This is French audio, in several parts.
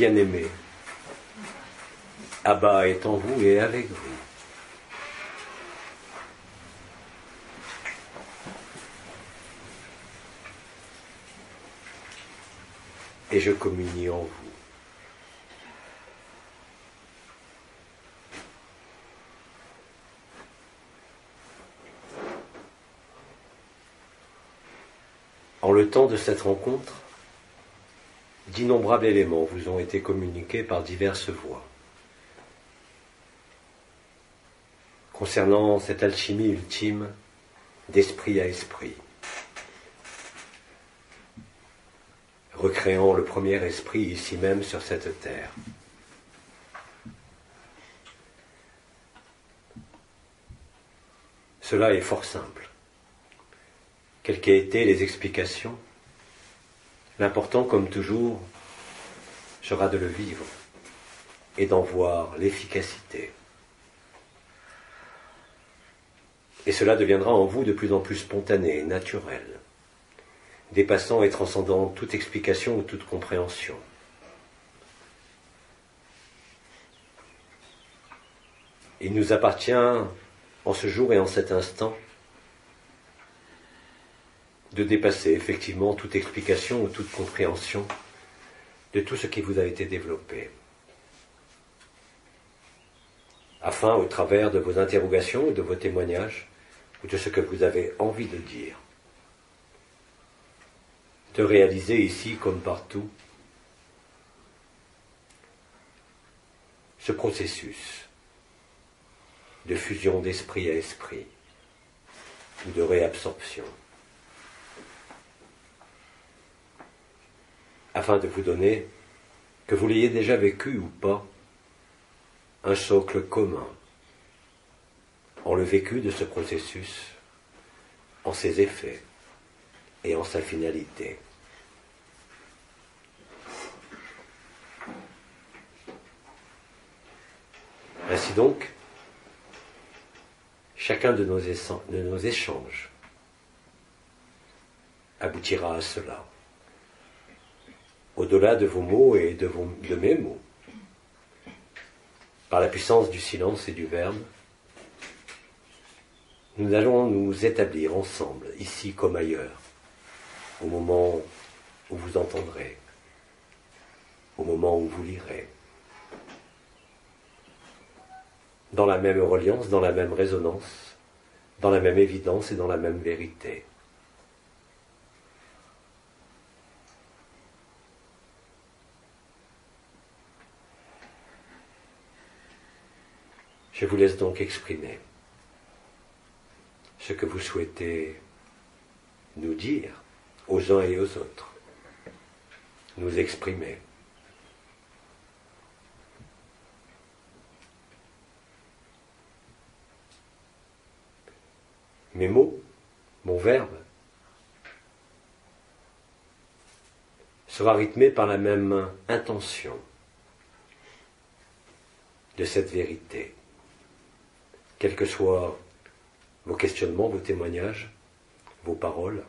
bien-aimés, Abba est en vous et avec vous. Et je communie en vous. En le temps de cette rencontre, d'innombrables éléments vous ont été communiqués par diverses voies. Concernant cette alchimie ultime d'esprit à esprit, recréant le premier esprit ici même sur cette terre. Cela est fort simple. Quelles qu'aient été les explications, l'important, comme toujours, sera de le vivre et d'en voir l'efficacité. Et cela deviendra en vous de plus en plus spontané et naturel, dépassant et transcendant toute explication ou toute compréhension. Il nous appartient, en ce jour et en cet instant, de dépasser effectivement toute explication ou toute compréhension de tout ce qui vous a été développé. Afin, au travers de vos interrogations ou de vos témoignages, ou de ce que vous avez envie de dire, de réaliser ici comme partout ce processus de fusion d'esprit à esprit ou de réabsorption, afin de vous donner, que vous l'ayez déjà vécu ou pas, un socle commun en le vécu de ce processus, en ses effets et en sa finalité. Ainsi donc, chacun de nos échanges aboutira à cela. Au-delà de vos mots et de mes mots, par la puissance du silence et du verbe, nous allons nous établir ensemble, ici comme ailleurs, au moment où vous entendrez, au moment où vous lirez, dans la même reliance, dans la même résonance, dans la même évidence et dans la même vérité. Je vous laisse donc exprimer ce que vous souhaitez nous dire aux uns et aux autres, nous exprimer. Mes mots, mon verbe, sera rythmé par la même intention de cette vérité. Quels que soient vos questionnements, vos témoignages, vos paroles,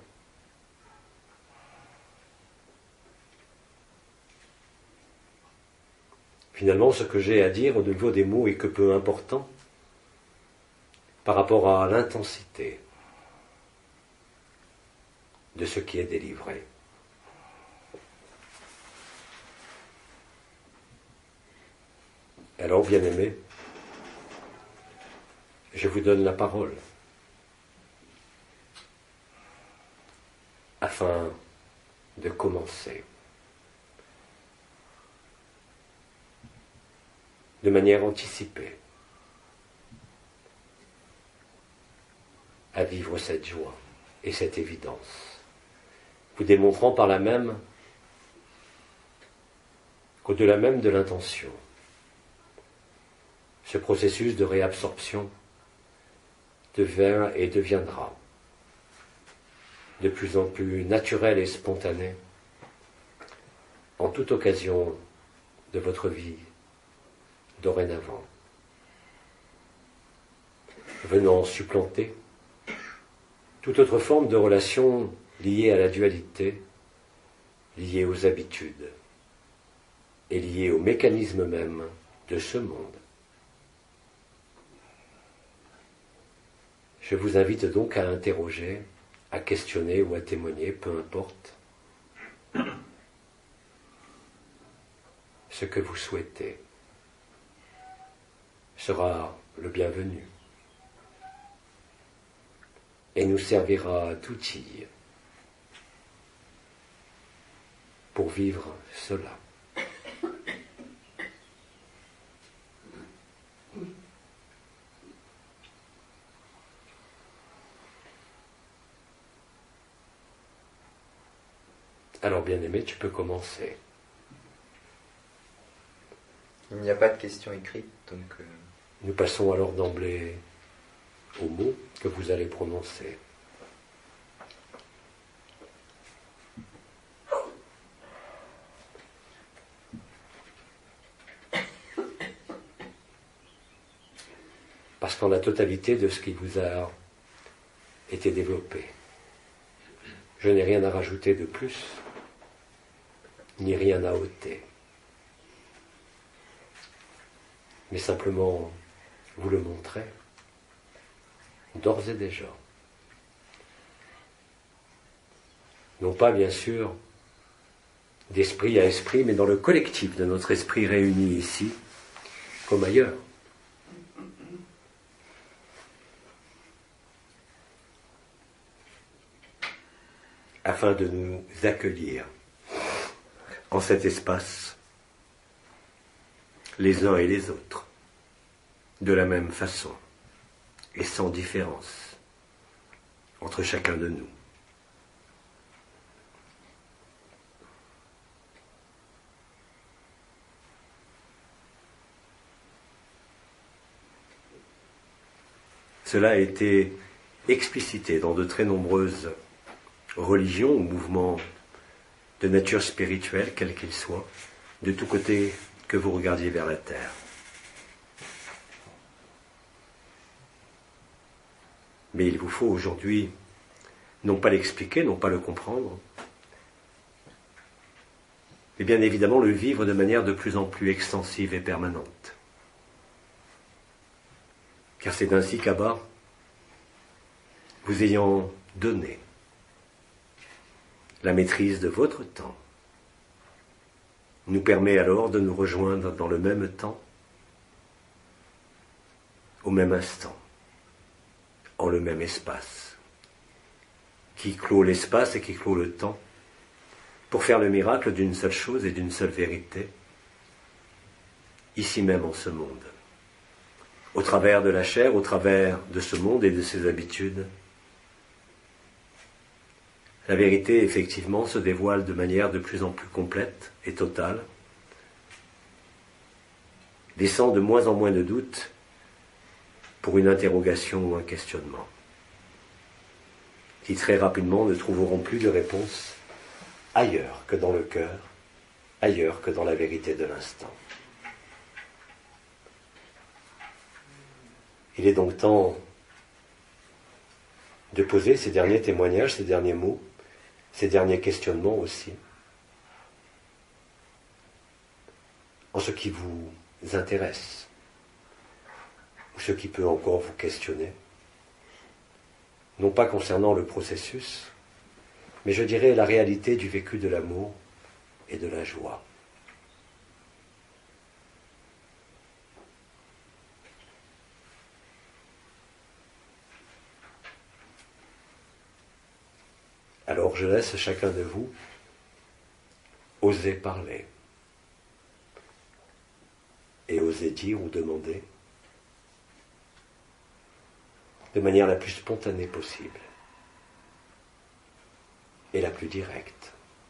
finalement, ce que j'ai à dire au niveau des mots est que peu important par rapport à l'intensité de ce qui est délivré. Alors, bien-aimés, je vous donne la parole afin de commencer de manière anticipée à vivre cette joie et cette évidence, vous démontrant par là même qu'au-delà même de l'intention, ce processus de réabsorption devient et deviendra de plus en plus naturel et spontané en toute occasion de votre vie dorénavant, venant supplanter toute autre forme de relation liée à la dualité, liée aux habitudes est lié au mécanisme même de ce monde. Je vous invite donc à interroger, à questionner ou à témoigner, peu importe, ce que vous souhaitez sera le bienvenu et nous servira d'outil pour vivre cela. Alors bien-aimé, tu peux commencer. Il n'y a pas de questions écrites, donc... Nous passons alors d'emblée aux mots que vous allez prononcer. Parce qu'en la totalité de ce qui vous a été développé, je n'ai rien à rajouter de plus, ni rien à ôter, mais simplement vous le montrer, d'ores et déjà. Non pas, bien sûr, d'esprit à esprit, mais dans le collectif de notre esprit réuni ici, comme ailleurs. Afin de nous accueillir en cet espace, les uns et les autres, de la même façon et sans différence entre chacun de nous. Cela a été explicité dans de très nombreuses religions ou mouvements de nature spirituelle, quels qu'ils soient, de tous côtés que vous regardiez vers la terre. Mais il vous faut aujourd'hui non pas l'expliquer, non pas le comprendre, mais bien évidemment le vivre de manière de plus en plus extensive et permanente. Car c'est ainsi qu'Abba, vous ayant donné la maîtrise de votre temps, nous permet alors de nous rejoindre dans le même temps, au même instant, en le même espace, qui clôt l'espace et qui clôt le temps, pour faire le miracle d'une seule chose et d'une seule vérité, ici même en ce monde, au travers de la chair, au travers de ce monde et de ses habitudes. La vérité, effectivement, se dévoile de manière de plus en plus complète et totale, laissant de moins en moins de doutes pour une interrogation ou un questionnement, qui très rapidement ne trouveront plus de réponse ailleurs que dans le cœur, ailleurs que dans la vérité de l'instant. Il est donc temps de poser ces derniers témoignages, ces derniers mots, ces derniers questionnements aussi, en ce qui vous intéresse, ou ce qui peut encore vous questionner, non pas concernant le processus, mais je dirais la réalité du vécu de l'amour et de la joie. Alors je laisse chacun de vous oser parler et oser dire ou demander de manière la plus spontanée possible et la plus directe.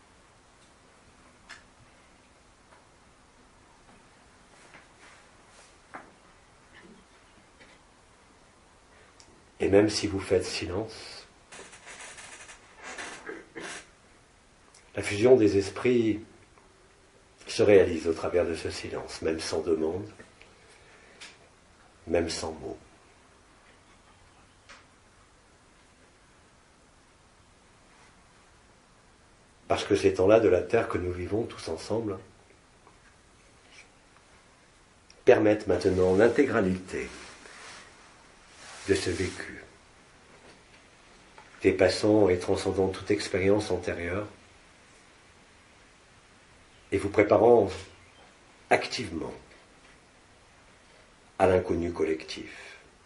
Et même si vous faites silence, la fusion des esprits se réalise au travers de ce silence, même sans demande, même sans mots. Parce que ces temps-là de la terre que nous vivons tous ensemble permettent maintenant l'intégralité de ce vécu, dépassant et transcendant toute expérience antérieure, et vous préparant activement à l'inconnu collectif.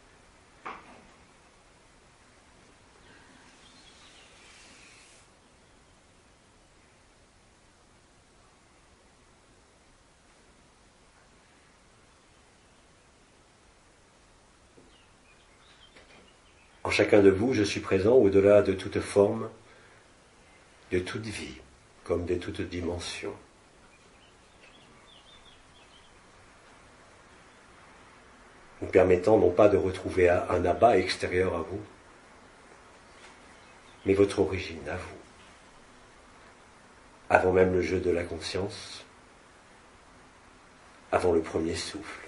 En chacun de vous, je suis présent au-delà de toute forme, de toute vie, comme de toute dimension. Vous permettant non pas de retrouver un abat extérieur à vous, mais votre origine à vous, avant même le jeu de la conscience, avant le premier souffle.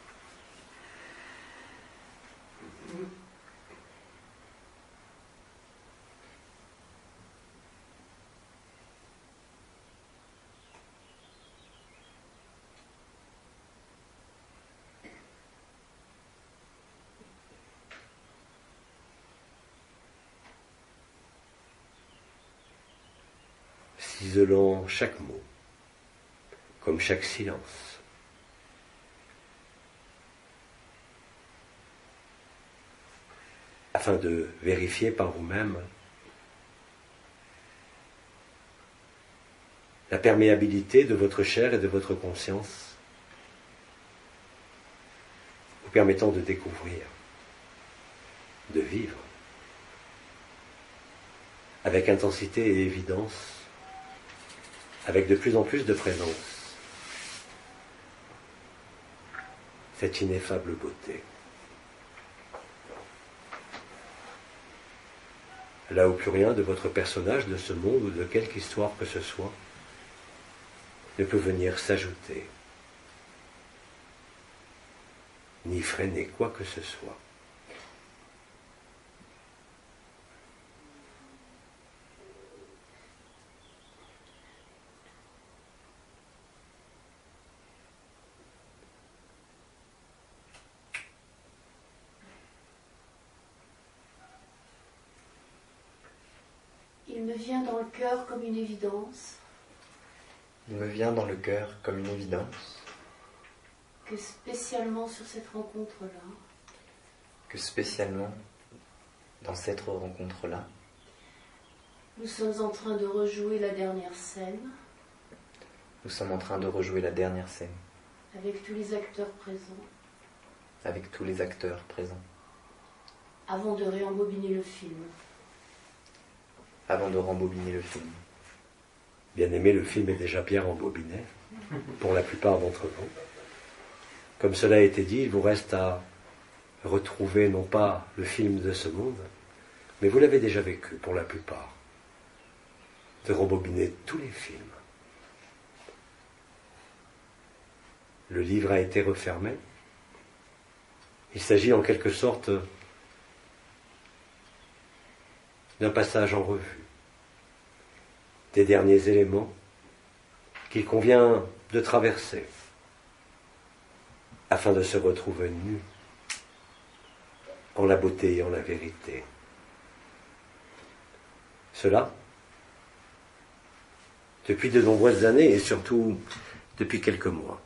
Ciselant chaque mot, comme chaque silence. Afin de vérifier par vous-même la perméabilité de votre chair et de votre conscience, vous permettant de découvrir, de vivre, avec intensité et évidence, avec de plus en plus de présence, cette ineffable beauté. Là où plus rien de votre personnage, de ce monde ou de quelque histoire que ce soit, ne peut venir s'ajouter, ni freiner quoi que ce soit. Il me vient dans le cœur comme une évidence. Il me vient dans le cœur comme une évidence Que spécialement sur cette rencontre-là, que spécialement dans cette rencontre-là, nous sommes en train de rejouer la dernière scène. Nous sommes en train de rejouer la dernière scène. Avec tous les acteurs présents. Avec tous les acteurs présents. Avant de réembobiner le film. Avant de rembobiner le film. Bien aimé, le film est déjà bien rembobiné, pour la plupart d'entre vous. Comme cela a été dit, il vous reste à retrouver non pas le film de ce monde, mais vous l'avez déjà vécu pour la plupart, de rembobiner tous les films. Le livre a été refermé. Il s'agit en quelque sorte d'un passage en revue, des derniers éléments qu'il convient de traverser afin de se retrouver nu en la beauté et en la vérité. Cela, depuis de nombreuses années et surtout depuis quelques mois.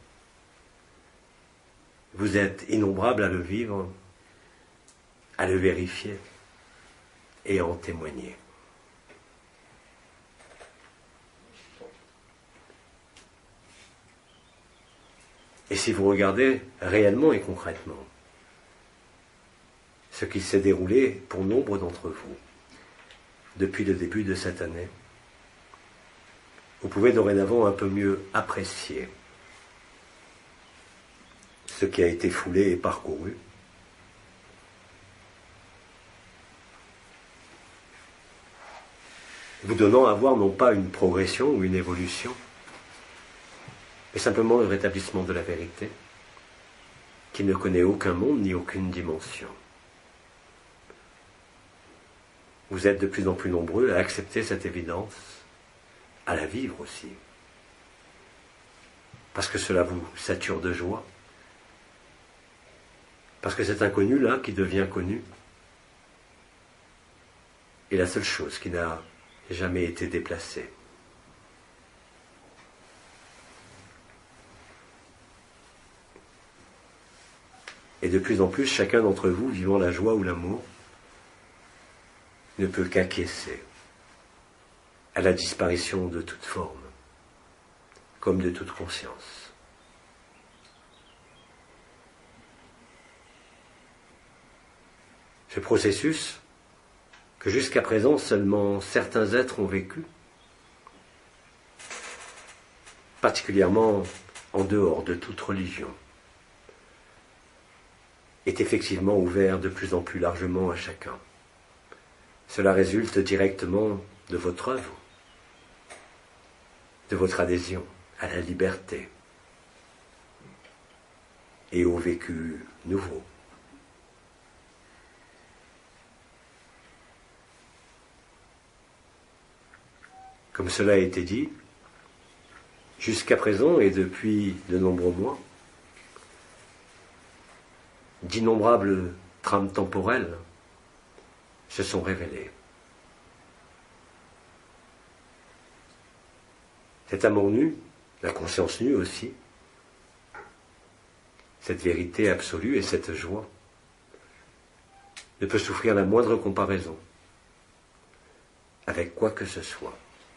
Vous êtes innombrables à le vivre, à le vérifier et à en témoigner. Et si vous regardez réellement et concrètement ce qui s'est déroulé pour nombre d'entre vous depuis le début de cette année, vous pouvez dorénavant un peu mieux apprécier ce qui a été foulé et parcouru, vous donnant à voir non pas une progression ou une évolution, mais simplement le rétablissement de la vérité, qui ne connaît aucun monde ni aucune dimension. Vous êtes de plus en plus nombreux à accepter cette évidence, à la vivre aussi, parce que cela vous sature de joie, Parce que cet inconnu-là qui devient connu est la seule chose qui n'a jamais été déplacée. Et de plus en plus, chacun d'entre vous, vivant la joie ou l'amour, ne peut qu'acquiescer à la disparition de toute forme, comme de toute conscience. Ce processus, que jusqu'à présent seulement certains êtres ont vécu, particulièrement en dehors de toute religion, est effectivement ouvert de plus en plus largement à chacun. Cela résulte directement de votre œuvre, de votre adhésion à la liberté et au vécu nouveau. Comme cela a été dit, jusqu'à présent et depuis de nombreux mois, d'innombrables trames temporelles se sont révélées. Cet amour nu, la conscience nue aussi, cette vérité absolue et cette joie ne peut souffrir la moindre comparaison avec quoi que ce soit.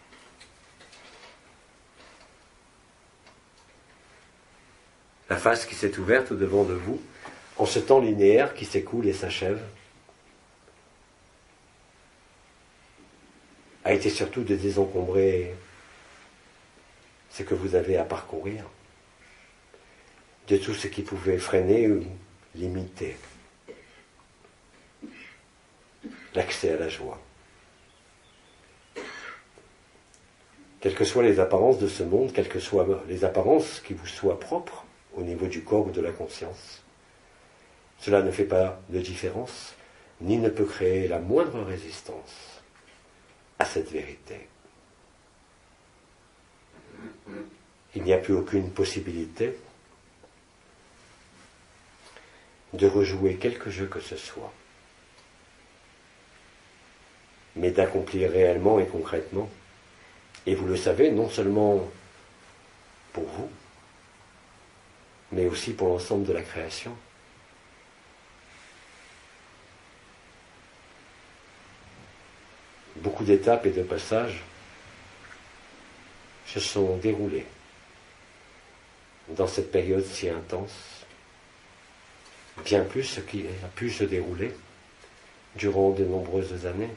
La face qui s'est ouverte au-devant de vous, en ce temps linéaire qui s'écoule et s'achève, a été surtout de désencombrer ce que vous avez à parcourir, de tout ce qui pouvait freiner ou limiter l'accès à la joie. Quelles que soient les apparences de ce monde, quelles que soient les apparences qui vous soient propres au niveau du corps ou de la conscience, cela ne fait pas de différence, ni ne peut créer la moindre résistance à cette vérité. Il n'y a plus aucune possibilité de rejouer quelque jeu que ce soit, mais d'accomplir réellement et concrètement, et vous le savez, non seulement pour vous, mais aussi pour l'ensemble de la création. Beaucoup d'étapes et de passages se sont déroulés dans cette période si intense, bien plus ce qui a pu se dérouler durant de nombreuses années.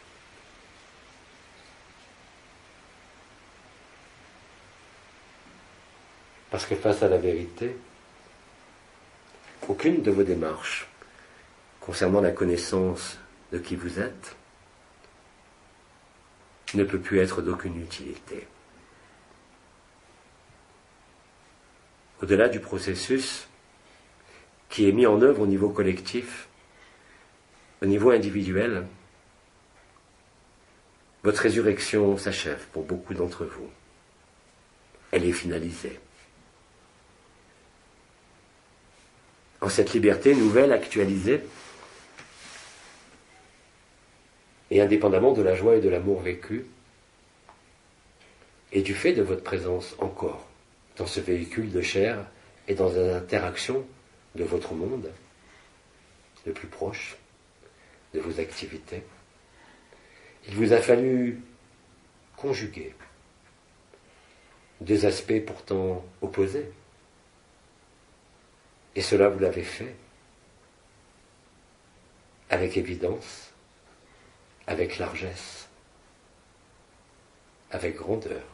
Parce que face à la vérité, aucune de vos démarches concernant la connaissance de qui vous êtes ne peut plus être d'aucune utilité. Au-delà du processus qui est mis en œuvre au niveau collectif, au niveau individuel, votre résurrection s'achève pour beaucoup d'entre vous. Elle est finalisée. En cette liberté nouvelle, actualisée, et indépendamment de la joie et de l'amour vécu, et du fait de votre présence encore dans ce véhicule de chair et dans l'interaction de votre monde, le plus proche, de vos activités, il vous a fallu conjuguer deux aspects pourtant opposés. Et cela, vous l'avez fait avec évidence, avec largesse, avec grandeur.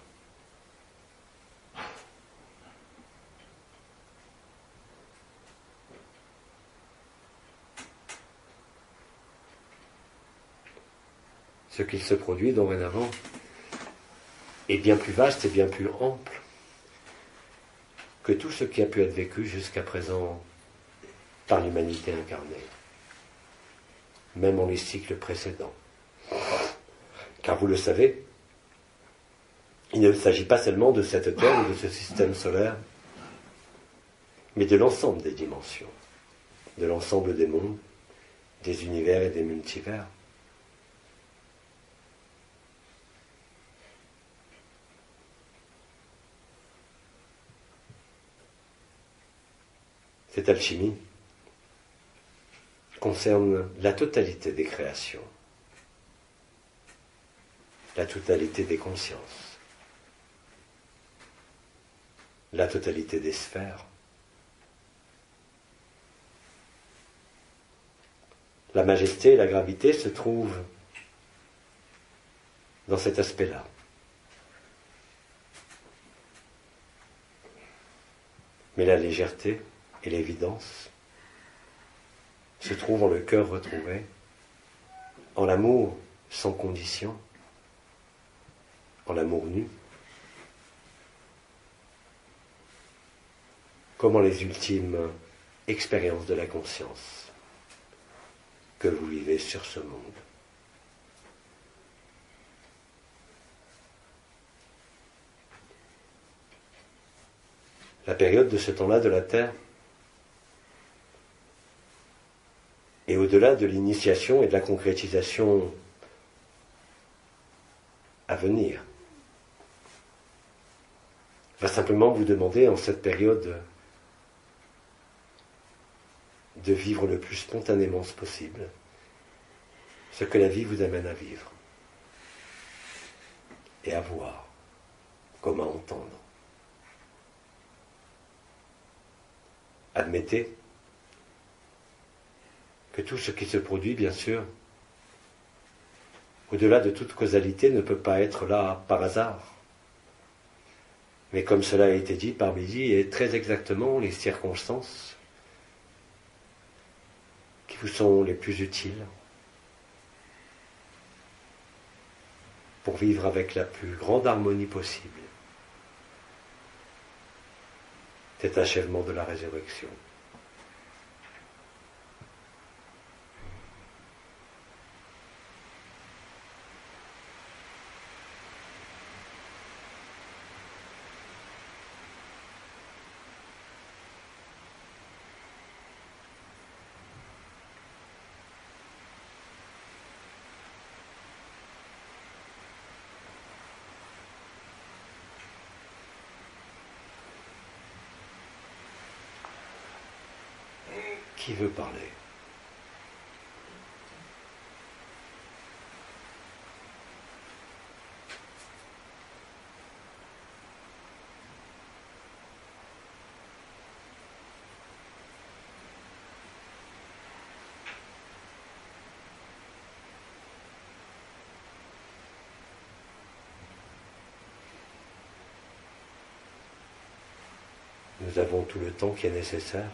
Ce qu'il se produit dorénavant est bien plus vaste et bien plus ample que tout ce qui a pu être vécu jusqu'à présent par l'humanité incarnée, même en les cycles précédents. Car vous le savez, il ne s'agit pas seulement de cette Terre ou de ce système solaire, mais de l'ensemble des dimensions. de l'ensemble des mondes, des univers et des multivers. Cette alchimie concerne la totalité des créations, la totalité des consciences, la totalité des sphères. La majesté et la gravité se trouvent dans cet aspect-là. Mais la légèreté et l'évidence se trouvent en le cœur retrouvé, en l'amour sans condition, en l'amour nu, comme en les ultimes expériences de la conscience que vous vivez sur ce monde. La période de ce temps-là de la Terre et au-delà de l'initiation et de la concrétisation à venir, va simplement vous demander en cette période de vivre le plus spontanément possible ce que la vie vous amène à vivre et à voir, comme à entendre. Admettez que tout ce qui se produit, bien sûr, au-delà de toute causalité, ne peut pas être là par hasard. Mais comme cela a été dit par Mehdi, et très exactement les circonstances qui vous sont les plus utiles pour vivre avec la plus grande harmonie possible cet achèvement de la résurrection. Qui veut parler ? Nous avons tout le temps qui est nécessaire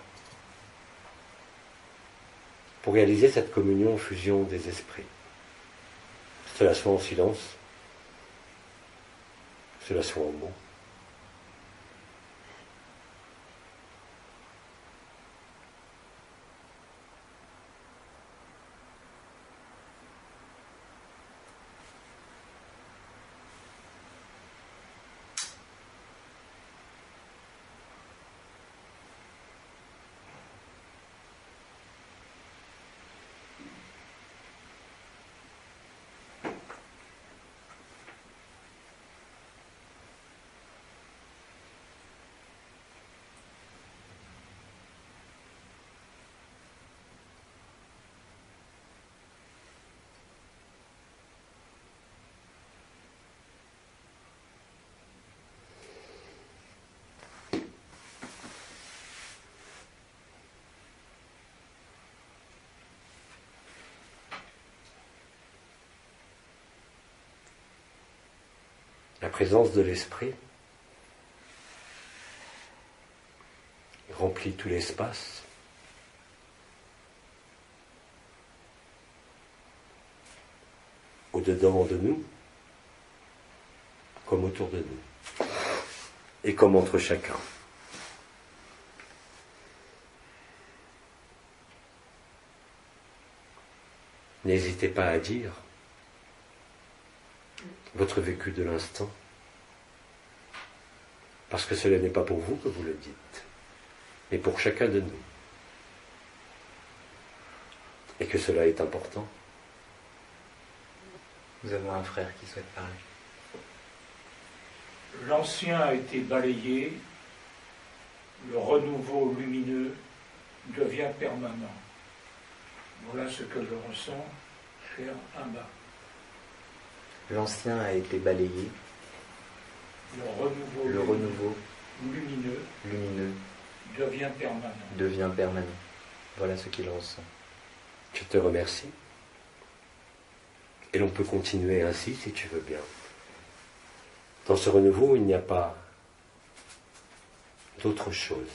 pour réaliser cette communion, fusion des esprits. Cela soit en silence, cela soit en mots. La présence de l'esprit remplit tout l'espace. Au-dedans de nous, comme autour de nous, et comme entre chacun. N'hésitez pas à dire votre vécu de l'instant, parce que cela n'est pas pour vous que vous le dites, mais pour chacun de nous. et que cela est important. Nous avons un frère qui souhaite parler. L'ancien a été balayé, le renouveau lumineux devient permanent. Voilà ce que je ressens, cher Abba. L'ancien a été balayé, Le renouveau lumineux devient permanent. Voilà ce qu'il ressent. Je te remercie. Et l'on peut continuer ainsi si tu veux bien. Dans ce renouveau, il n'y a pas d'autre chose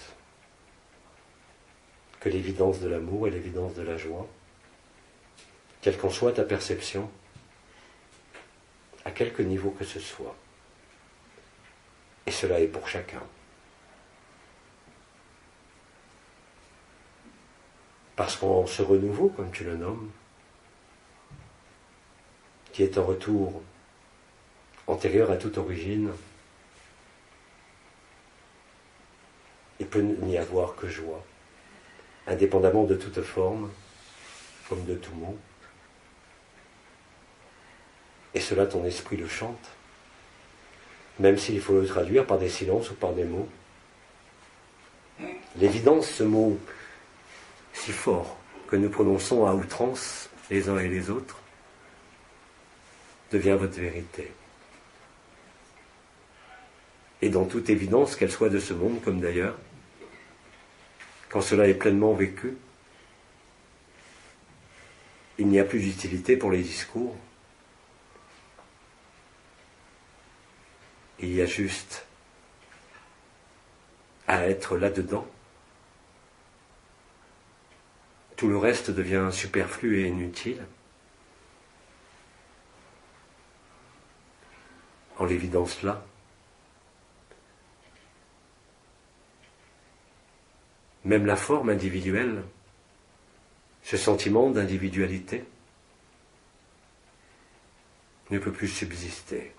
que l'évidence de l'amour et l'évidence de la joie, quelle qu'en soit ta perception, à quelque niveau que ce soit. Et cela est pour chacun. Parce qu'en ce renouveau, comme tu le nommes, qui est un retour antérieur à toute origine, il peut n'y avoir que joie, indépendamment de toute forme, comme de tout mot. Et cela, ton esprit le chante, même s'il faut le traduire par des silences ou par des mots. L'évidence, ce mot si fort que nous prononçons à outrance les uns et les autres, devient votre vérité. Et dans toute évidence, qu'elle soit de ce monde comme d'ailleurs, quand cela est pleinement vécu, il n'y a plus d'utilité pour les discours. Il y a juste à être là-dedans. Tout le reste devient superflu et inutile. En l'évidence là, même la forme individuelle, ce sentiment d'individualité, ne peut plus subsister.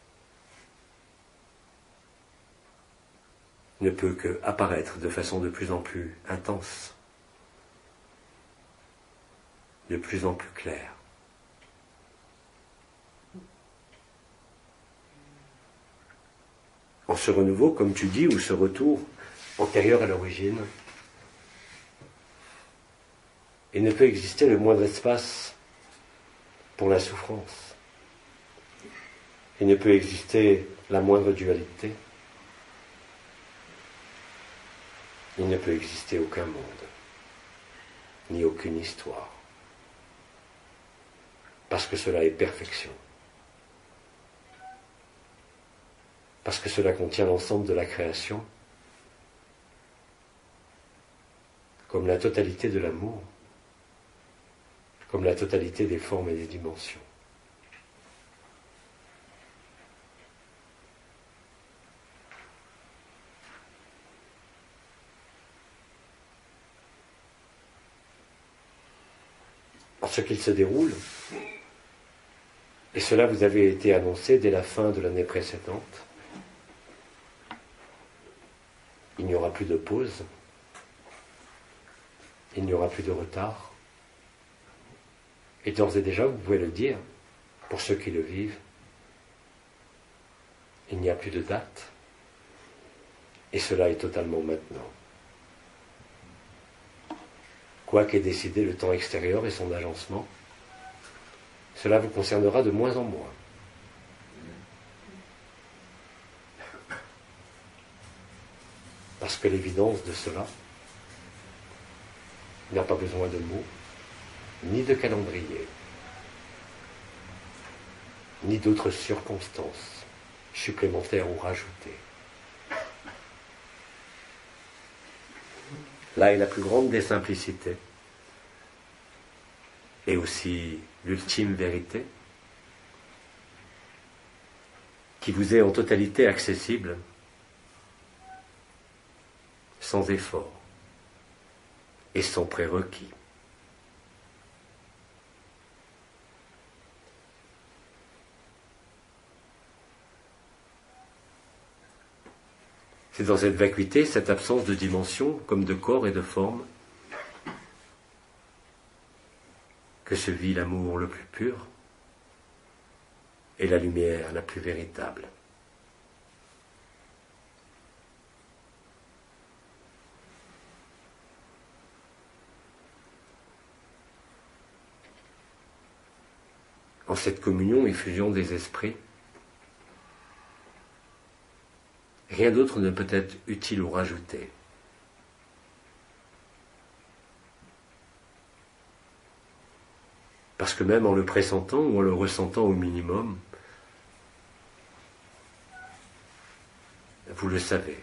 Ne peut que apparaître de façon de plus en plus intense, de plus en plus claire. En ce renouveau, comme tu dis, ou ce retour antérieur à l'origine, il ne peut exister le moindre espace pour la souffrance. Il ne peut exister la moindre dualité. Il ne peut exister aucun monde, ni aucune histoire. Parce que cela est perfection. Parce que cela contient l'ensemble de la création, comme la totalité de l'amour, comme la totalité des formes et des dimensions. En ce qu'il se déroule, et cela vous avait été annoncé dès la fin de l'année précédente, il n'y aura plus de pause, il n'y aura plus de retard. Et d'ores et déjà, vous pouvez le dire, pour ceux qui le vivent, il n'y a plus de date, et cela est totalement maintenant. Quoi qu'ait décidé le temps extérieur et son agencement, cela vous concernera de moins en moins. Parce que l'évidence de cela n'a pas besoin de mots, ni de calendrier, ni d'autres circonstances supplémentaires ou rajoutées. Là est la plus grande des simplicités, et aussi l'ultime vérité, qui vous est en totalité accessible, sans effort et sans prérequis. C'est dans cette vacuité, cette absence de dimension, comme de corps et de forme, que se vit l'amour le plus pur et la lumière la plus véritable. En cette communion et fusion des esprits, rien d'autre ne peut être utile ou rajouté. Parce que même en le pressentant ou en le ressentant au minimum, vous le savez.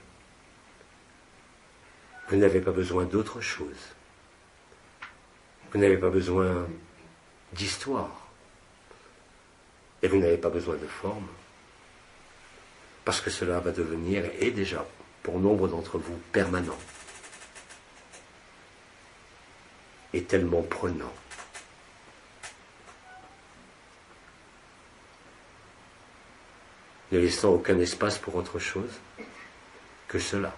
Vous n'avez pas besoin d'autre chose. Vous n'avez pas besoin d'histoire. Et vous n'avez pas besoin de forme. Parce que cela va devenir, et est déjà, pour nombre d'entre vous, permanent. Et tellement prenant. Ne laissant aucun espace pour autre chose que cela.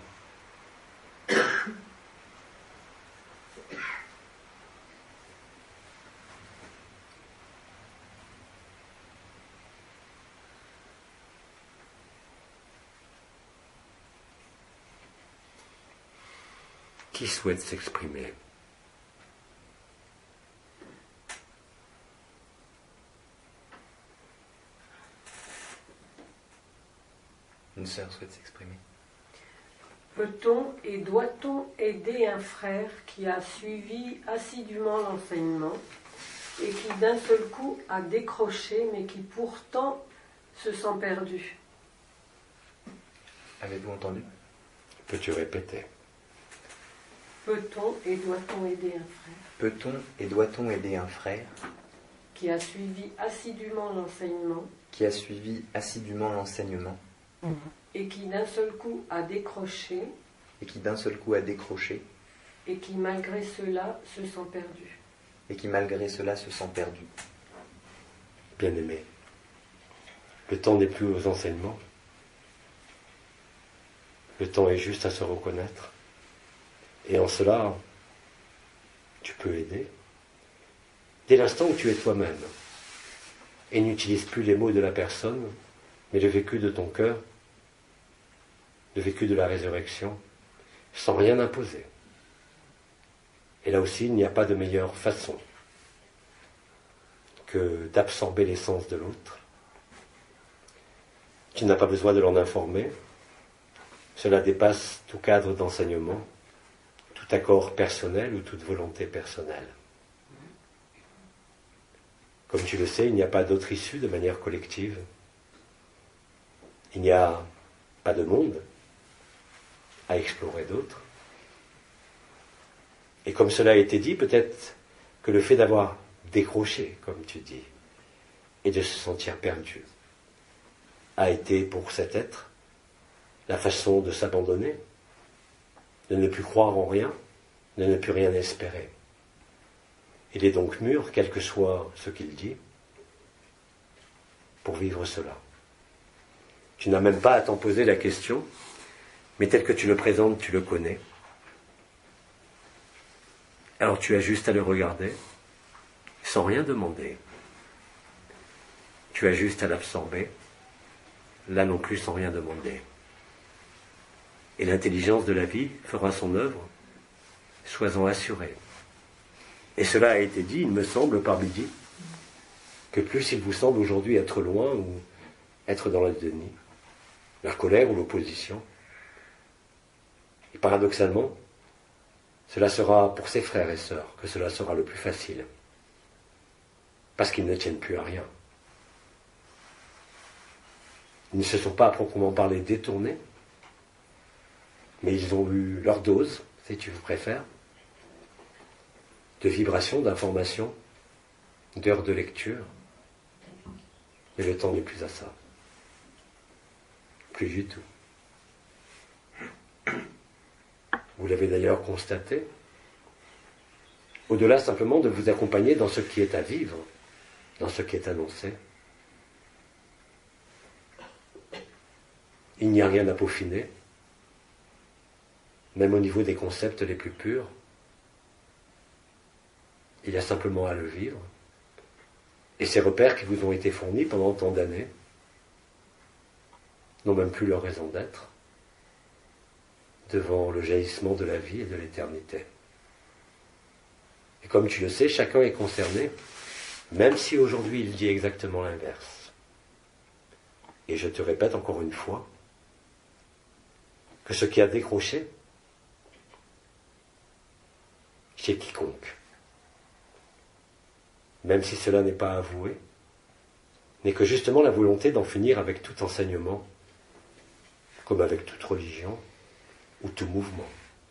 Qui souhaite s'exprimer? Une sœur souhaite s'exprimer. Peut-on et doit-on aider un frère qui a suivi assidûment l'enseignement et qui d'un seul coup a décroché mais qui pourtant se sent perdu? Avez-vous entendu? Peux-tu répéter? Peut-on et doit-on aider un frère Peut-on et doit-on aider un frère qui a suivi assidûment l'enseignement et qui d'un seul coup a décroché et qui malgré cela se sent perdu? Bien-aimé, le temps n'est plus aux enseignements. Le temps est juste à se reconnaître. Et en cela, tu peux aider. Dès l'instant où tu es toi-même et n'utilises plus les mots de la personne, mais le vécu de ton cœur, le vécu de la résurrection, sans rien imposer. Et là aussi, il n'y a pas de meilleure façon que d'absorber l'essence de l'autre. Tu n'as pas besoin de l'en informer. Cela dépasse tout cadre d'enseignement, tout accord personnel ou toute volonté personnelle. Comme tu le sais, il n'y a pas d'autre issue de manière collective. Il n'y a pas de monde à explorer d'autres. Et comme cela a été dit, peut-être que le fait d'avoir décroché, comme tu dis, et de se sentir perdu, a été pour cet être la façon de s'abandonner, de ne plus croire en rien, de ne plus rien espérer. Il est donc mûr, quel que soit ce qu'il dit, pour vivre cela. Tu n'as même pas à t'en poser la question, mais tel que tu le présentes, tu le connais. Alors tu as juste à le regarder, sans rien demander. Tu as juste à l'absorber, là non plus sans rien demander. Et l'intelligence de la vie fera son œuvre, sois-en assuré. Et cela a été dit, il me semble, par midi, que plus il vous semble aujourd'hui être loin ou être dans le déni, la colère ou l'opposition, et paradoxalement, cela sera pour ses frères et sœurs que cela sera le plus facile, parce qu'ils ne tiennent plus à rien. Ils ne se sont pas à proprement parler détournés, mais ils ont eu leur dose, si tu préfères, de vibrations, d'informations, d'heures de lecture. Mais le temps n'est plus à ça. Plus du tout. Vous l'avez d'ailleurs constaté. Au-delà simplement de vous accompagner dans ce qui est à vivre, dans ce qui est annoncé, il n'y a rien à peaufiner, même au niveau des concepts les plus purs. Il y a simplement à le vivre, Et ces repères qui vous ont été fournis pendant tant d'années n'ont même plus leur raison d'être devant le jaillissement de la vie et de l'éternité. Et comme tu le sais, chacun est concerné, même si aujourd'hui il dit exactement l'inverse. Et je te répète encore une fois que ce qui a décroché chez quiconque, même si cela n'est pas avoué, n'est que justement la volonté d'en finir avec tout enseignement, comme avec toute religion ou tout mouvement.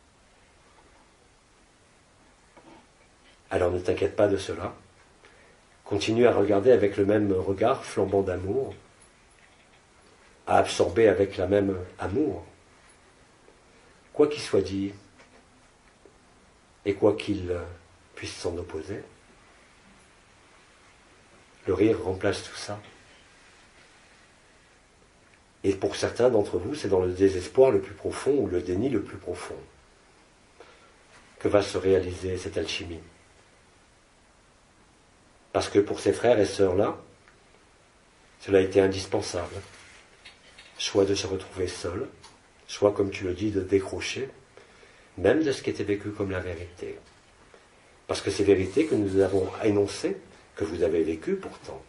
Alors ne t'inquiète pas de cela. Continue à regarder avec le même regard flambant d'amour, à absorber avec la même amour, quoi qu'il soit dit et quoi qu'il puisse s'en opposer. Le rire remplace tout ça. Et pour certains d'entre vous, c'est dans le désespoir le plus profond ou le déni le plus profond que va se réaliser cette alchimie. Parce que pour ces frères et sœurs-là, cela a été indispensable. Soit de se retrouver seul, soit, comme tu le dis, de décrocher, même de ce qui était vécu comme la vérité. Parce que ces vérités que nous avons énoncées, que vous avez vécues pourtant,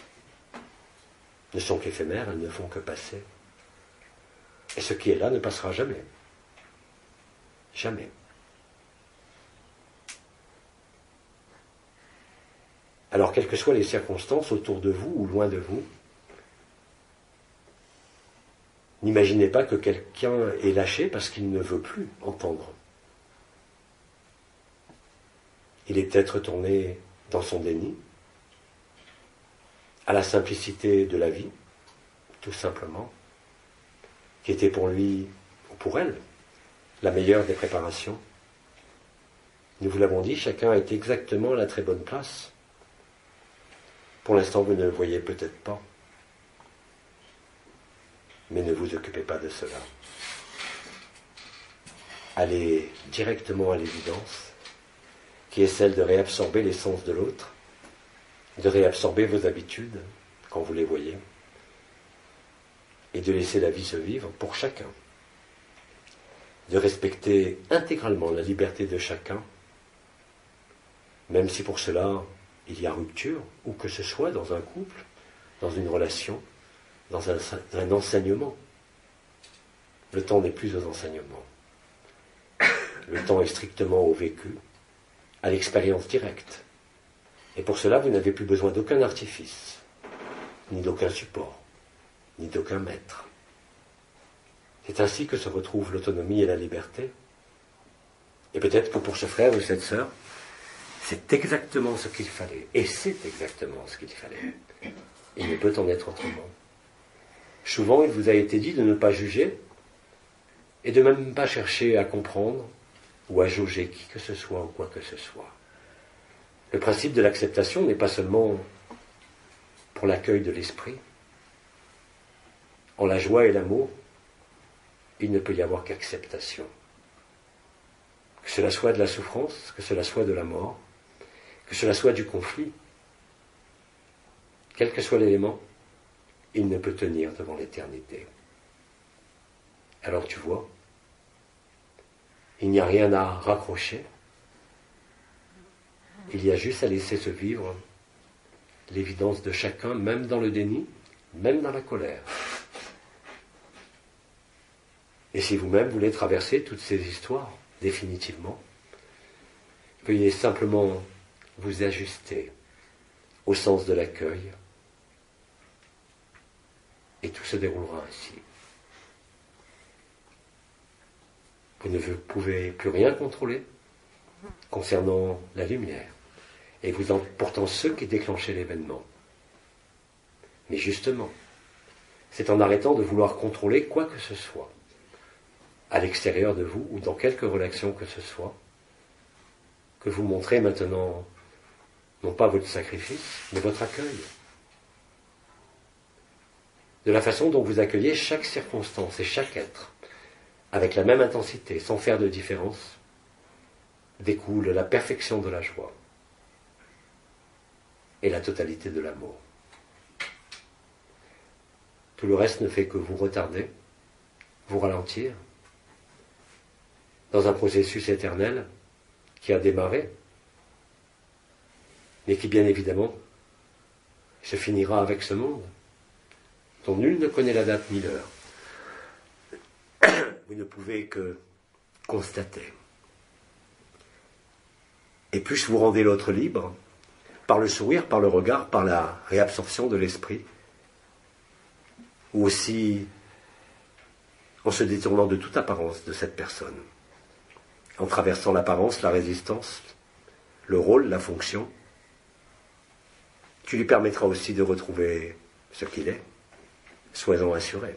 ne sont qu'éphémères, elles ne font que passer. Et ce qui est là ne passera jamais. Jamais. Alors, quelles que soient les circonstances autour de vous ou loin de vous, n'imaginez pas que quelqu'un est lâché parce qu'il ne veut plus entendre. Il est peut-être tourné dans son déni, à la simplicité de la vie, tout simplement, qui était pour lui, ou pour elle, la meilleure des préparations. Nous vous l'avons dit, chacun est exactement à la très bonne place. Pour l'instant, vous ne le voyez peut-être pas. Mais ne vous occupez pas de cela. Allez directement à l'évidence, qui est celle de réabsorber l'essence de l'autre, de réabsorber vos habitudes quand vous les voyez, et de laisser la vie se vivre pour chacun. De respecter intégralement la liberté de chacun, même si pour cela il y a rupture, ou que ce soit dans un couple, dans une relation, dans un enseignement. Le temps n'est plus aux enseignements. Le temps est strictement au vécu, à l'expérience directe. Et pour cela, vous n'avez plus besoin d'aucun artifice, ni d'aucun support, ni d'aucun maître. C'est ainsi que se retrouvent l'autonomie et la liberté. Et peut-être que pour ce frère ou cette sœur, c'est exactement ce qu'il fallait. Et c'est exactement ce qu'il fallait. Il ne peut en être autrement. Souvent, il vous a été dit de ne pas juger et de même pas chercher à comprendre ou à jauger qui que ce soit ou quoi que ce soit. Le principe de l'acceptation n'est pas seulement pour l'accueil de l'esprit. En la joie et l'amour, il ne peut y avoir qu'acceptation. Que cela soit de la souffrance, que cela soit de la mort, que cela soit du conflit, quel que soit l'élément, il ne peut tenir devant l'éternité. Alors tu vois, il n'y a rien à raccrocher, il y a juste à laisser se vivre l'évidence de chacun, même dans le déni, même dans la colère. Et si vous-même voulez traverser toutes ces histoires, définitivement, veuillez simplement vous ajuster au sens de l'accueil, et tout se déroulera ainsi. Vous ne pouvez plus rien contrôler concernant la lumière, et vous êtes pourtant ceux qui déclenchaient l'événement. Mais justement, c'est en arrêtant de vouloir contrôler quoi que ce soit, à l'extérieur de vous ou dans quelque relation que ce soit, que vous montrez maintenant non pas votre sacrifice, mais votre accueil. De la façon dont vous accueillez chaque circonstance et chaque être, avec la même intensité, sans faire de différence, découle la perfection de la joie. et la totalité de l'amour. Tout le reste ne fait que vous retarder, vous ralentir, dans un processus éternel qui a démarré, mais qui bien évidemment se finira avec ce monde, dont nul ne connaît la date ni l'heure. Vous ne pouvez que constater. Et plus vous rendez l'autre libre, par le sourire, par le regard, par la réabsorption de l'esprit, ou aussi en se détournant de toute apparence de cette personne, en traversant l'apparence, la résistance, le rôle, la fonction, tu lui permettras aussi de retrouver ce qu'il est, sois-en assuré.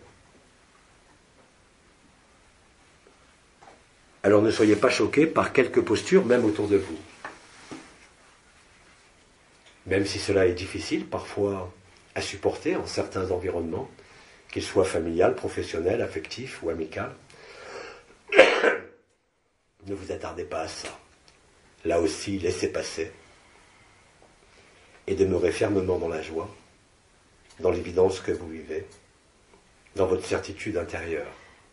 Alors ne soyez pas choqués par quelques postures, même autour de vous. Même si cela est difficile parfois à supporter en certains environnements, qu'ils soient familial, professionnel, affectif ou amical, ne vous attardez pas à ça. Là aussi, laissez passer et demeurez fermement dans la joie, dans l'évidence que vous vivez, dans votre certitude intérieure.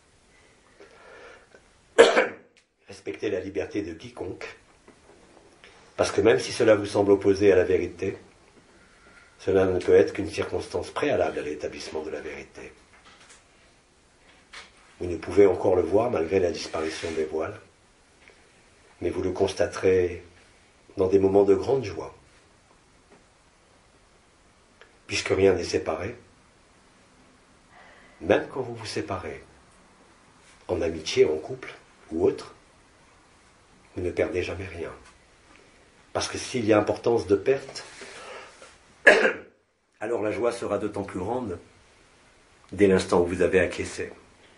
Respectez la liberté de quiconque, parce que même si cela vous semble opposé à la vérité, cela ne peut être qu'une circonstance préalable à l'établissement de la vérité. Vous ne pouvez encore le voir malgré la disparition des voiles, mais vous le constaterez dans des moments de grande joie, puisque rien n'est séparé, même quand vous vous séparez, en amitié, en couple ou autre, vous ne perdez jamais rien. Parce que s'il y a importance de perte, alors la joie sera d'autant plus grande dès l'instant où vous avez acquiescé.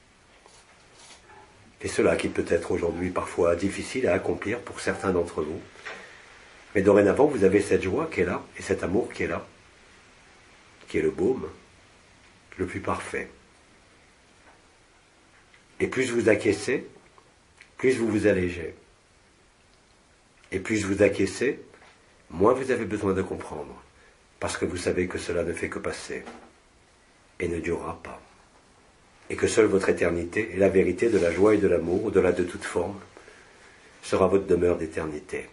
Et cela qui peut être aujourd'hui parfois difficile à accomplir pour certains d'entre vous. Mais dorénavant, vous avez cette joie qui est là, et cet amour qui est là, qui est le baume, le plus parfait. Et plus vous acquiescez, plus vous vous allégez. Et plus vous acquiescez, moins vous avez besoin de comprendre, parce que vous savez que cela ne fait que passer, et ne durera pas. Et que seule votre éternité et la vérité de la joie et de l'amour, au-delà de toute forme, sera votre demeure d'éternité.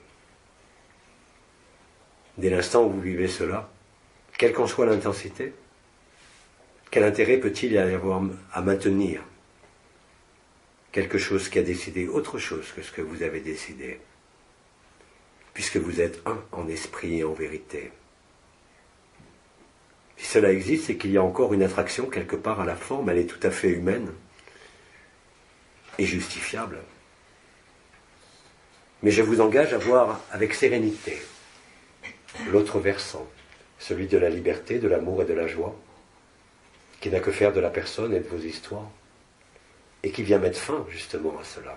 Dès l'instant où vous vivez cela, quelle qu'en soit l'intensité, quel intérêt peut-il y avoir à maintenir quelque chose qui a décidé autre chose que ce que vous avez décidé, puisque vous êtes un en esprit et en vérité. Si cela existe, c'est qu'il y a encore une attraction quelque part à la forme, elle est tout à fait humaine et justifiable. Mais je vous engage à voir avec sérénité l'autre versant, celui de la liberté, de l'amour et de la joie, qui n'a que faire de la personne et de vos histoires, et qui vient mettre fin justement à cela.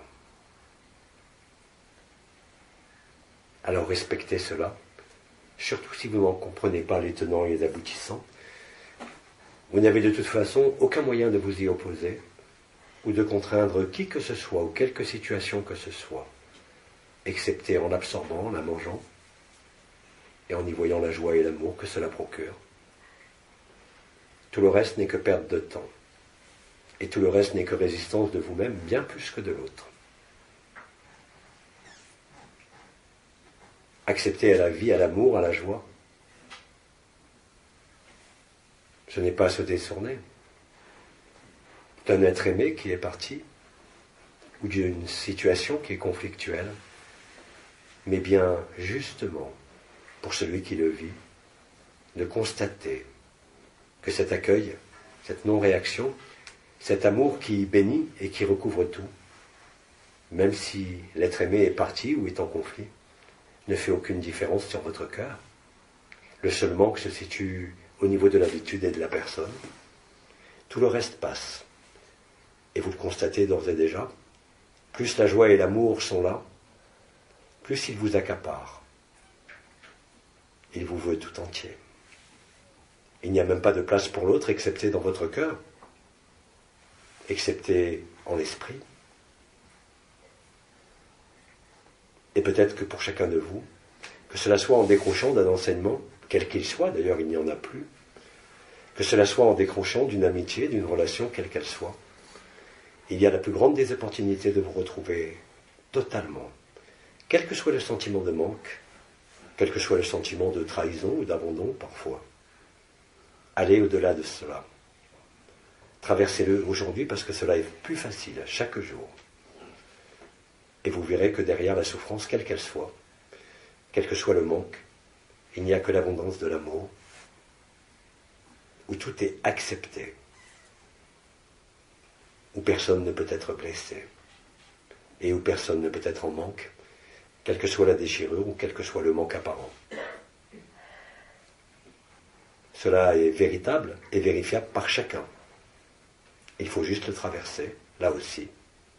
Alors respectez cela, surtout si vous n'en comprenez pas les tenants et les aboutissants. Vous n'avez de toute façon aucun moyen de vous y opposer, ou de contraindre qui que ce soit, ou quelque situation que ce soit, excepté en l'absorbant, en la mangeant, et en y voyant la joie et l'amour que cela procure. Tout le reste n'est que perte de temps, et tout le reste n'est que résistance de vous-même, bien plus que de l'autre. Accepter à la vie, à l'amour, à la joie, ce n'est pas se détourner d'un être aimé qui est parti, ou d'une situation qui est conflictuelle, mais bien justement, pour celui qui le vit, de constater que cet accueil, cette non-réaction, cet amour qui bénit et qui recouvre tout, même si l'être aimé est parti ou est en conflit, ne fait aucune différence sur votre cœur. Le seul manque se situe au niveau de l'habitude et de la personne. Tout le reste passe. Et vous le constatez d'ores et déjà, plus la joie et l'amour sont là, plus il vous accapare. Il vous veut tout entier. Il n'y a même pas de place pour l'autre, excepté dans votre cœur, excepté en l'esprit. Et peut-être que pour chacun de vous, que cela soit en décrochant d'un enseignement quel qu'il soit, d'ailleurs il n'y en a plus, que cela soit en décrochant d'une amitié, d'une relation, quelle qu'elle soit, il y a la plus grande des opportunités de vous retrouver totalement, quel que soit le sentiment de manque, quel que soit le sentiment de trahison ou d'abandon parfois. Allez au-delà de cela. Traversez-le aujourd'hui parce que cela est plus facile chaque jour. Et vous verrez que derrière la souffrance, quelle qu'elle soit, quel que soit le manque, il n'y a que l'abondance de l'amour, où tout est accepté, où personne ne peut être blessé, et où personne ne peut être en manque, quelle que soit la déchirure ou quel que soit le manque apparent. Cela est véritable et vérifiable par chacun. Il faut juste le traverser, là aussi,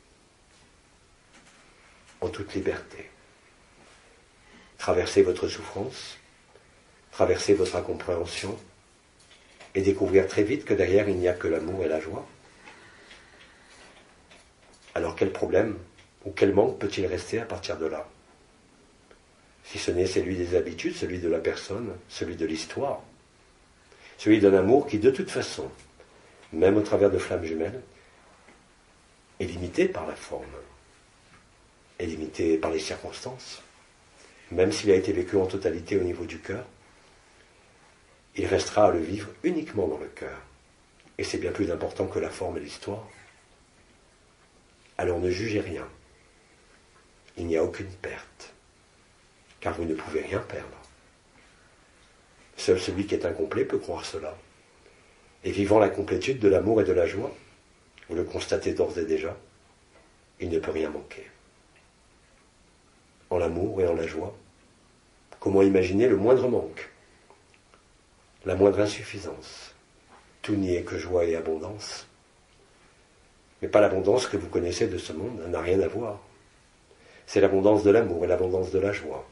en toute liberté. Traverser votre souffrance, traverser votre incompréhension, et découvrir très vite que derrière il n'y a que l'amour et la joie. Alors quel problème ou quel manque peut-il rester à partir de là? Si ce n'est celui des habitudes, celui de la personne, celui de l'histoire, celui d'un amour qui de toute façon, même au travers de flammes jumelles, est limité par la forme, est limité par les circonstances. Même s'il a été vécu en totalité au niveau du cœur, il restera à le vivre uniquement dans le cœur. Et c'est bien plus important que la forme et l'histoire. Alors ne jugez rien. Il n'y a aucune perte, car vous ne pouvez rien perdre. Seul celui qui est incomplet peut croire cela. Et vivant la complétude de l'amour et de la joie, vous le constatez d'ores et déjà, il ne peut rien manquer. En l'amour et en la joie, comment imaginer le moindre manque, la moindre insuffisance? Tout n'y est que joie et abondance. Mais pas l'abondance que vous connaissez de ce monde, elle n'a rien à voir. C'est l'abondance de l'amour et l'abondance de la joie.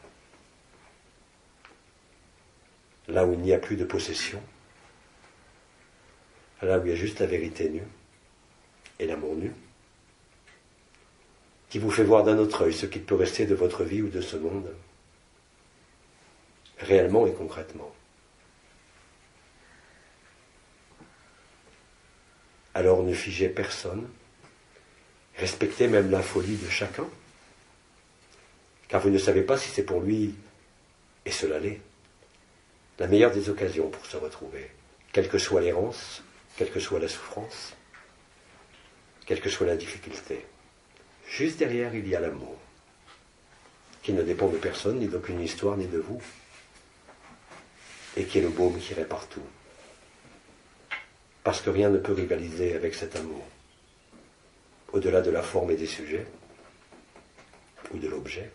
Là où il n'y a plus de possession, là où il y a juste la vérité nue et l'amour nu, qui vous fait voir d'un autre œil ce qu'il peut rester de votre vie ou de ce monde, réellement et concrètement. Alors ne figez personne, respectez même la folie de chacun, car vous ne savez pas si c'est pour lui, et cela l'est, la meilleure des occasions pour se retrouver, quelle que soit l'errance, quelle que soit la souffrance, quelle que soit la difficulté. Juste derrière, il y a l'amour, qui ne dépend de personne, ni d'aucune histoire, ni de vous, et qui est le baume qui irait partout. Parce que rien ne peut rivaliser avec cet amour, au-delà de la forme et des sujets, ou de l'objet.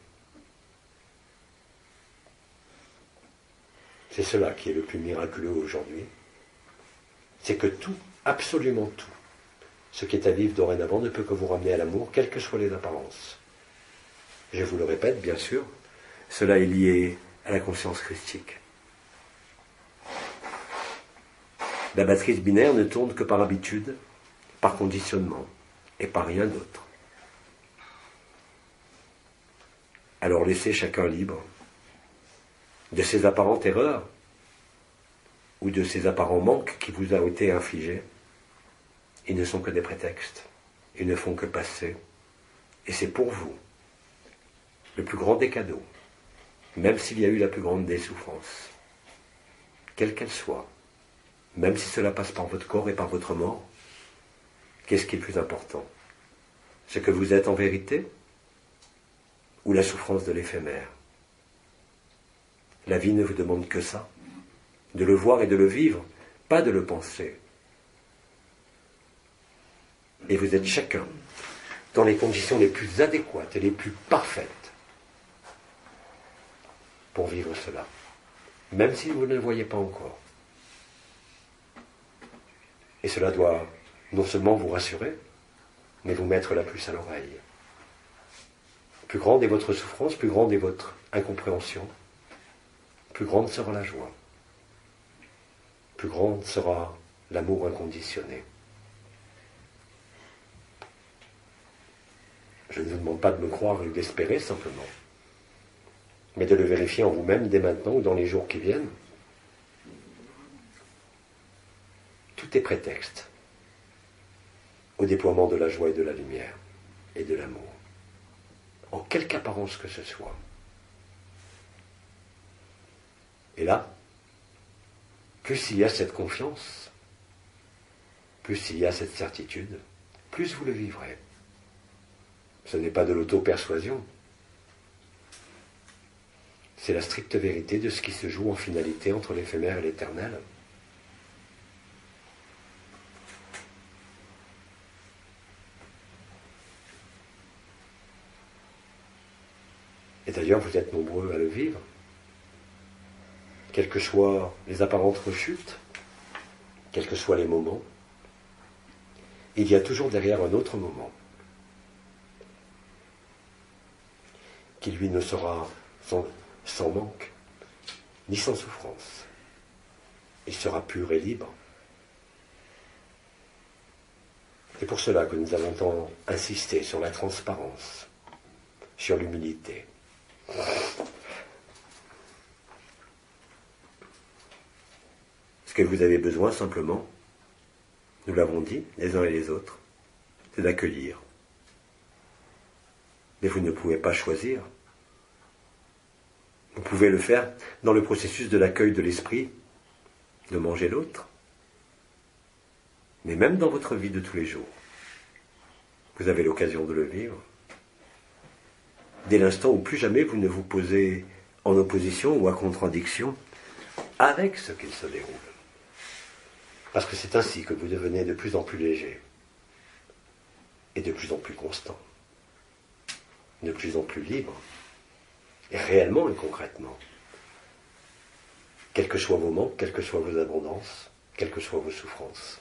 C'est cela qui est le plus miraculeux aujourd'hui. C'est que tout, absolument tout, ce qui est à vivre dorénavant ne peut que vous ramener à l'amour, quelles que soient les apparences. Je vous le répète, bien sûr, cela est lié à la conscience christique. La matrice binaire ne tourne que par habitude, par conditionnement, et par rien d'autre. Alors laissez chacun libre de ses apparentes erreurs ou de ses apparents manques qui vous ont été infligés. Ils ne sont que des prétextes, ils ne font que passer, et c'est pour vous le plus grand des cadeaux, même s'il y a eu la plus grande des souffrances, quelle qu'elle soit, même si cela passe par votre corps et par votre mort. Qu'est-ce qui est le plus important? Ce que vous êtes en vérité, ou la souffrance de l'éphémère? La vie ne vous demande que ça, de le voir et de le vivre, pas de le penser. Et vous êtes chacun dans les conditions les plus adéquates et les plus parfaites pour vivre cela, même si vous ne le voyez pas encore. Et cela doit non seulement vous rassurer, mais vous mettre la puce à l'oreille. Plus grande est votre souffrance, plus grande est votre incompréhension, plus grande sera la joie, plus grande sera l'amour inconditionné. Je ne vous demande pas de me croire ou d'espérer simplement, mais de le vérifier en vous-même dès maintenant ou dans les jours qui viennent, tout est prétexte au déploiement de la joie et de la lumière et de l'amour, en quelque apparence que ce soit. Et là, plus il y a cette confiance, plus il y a cette certitude, plus vous le vivrez. Ce n'est pas de l'auto-persuasion, c'est la stricte vérité de ce qui se joue en finalité entre l'éphémère et l'éternel. Et d'ailleurs, vous êtes nombreux à le vivre. Quelles que soient les apparentes rechutes, quels que soient les moments, il y a toujours derrière un autre moment qui lui ne sera sans manque, ni sans souffrance. Il sera pur et libre. C'est pour cela que nous avons tant insisté sur la transparence, sur l'humilité. Ce que vous avez besoin simplement, nous l'avons dit, les uns et les autres, c'est d'accueillir. Mais vous ne pouvez pas choisir. Vous pouvez le faire dans le processus de l'accueil de l'esprit, de manger l'autre. Mais même dans votre vie de tous les jours, vous avez l'occasion de le vivre. Dès l'instant où plus jamais vous ne vous posez en opposition ou à contradiction avec ce qu'il se déroule. Parce que c'est ainsi que vous devenez de plus en plus léger et de plus en plus constant, de plus en plus libre, et réellement et concrètement. Quels que soient vos manques, quelles que soient vos abondances, quelles que soient vos souffrances,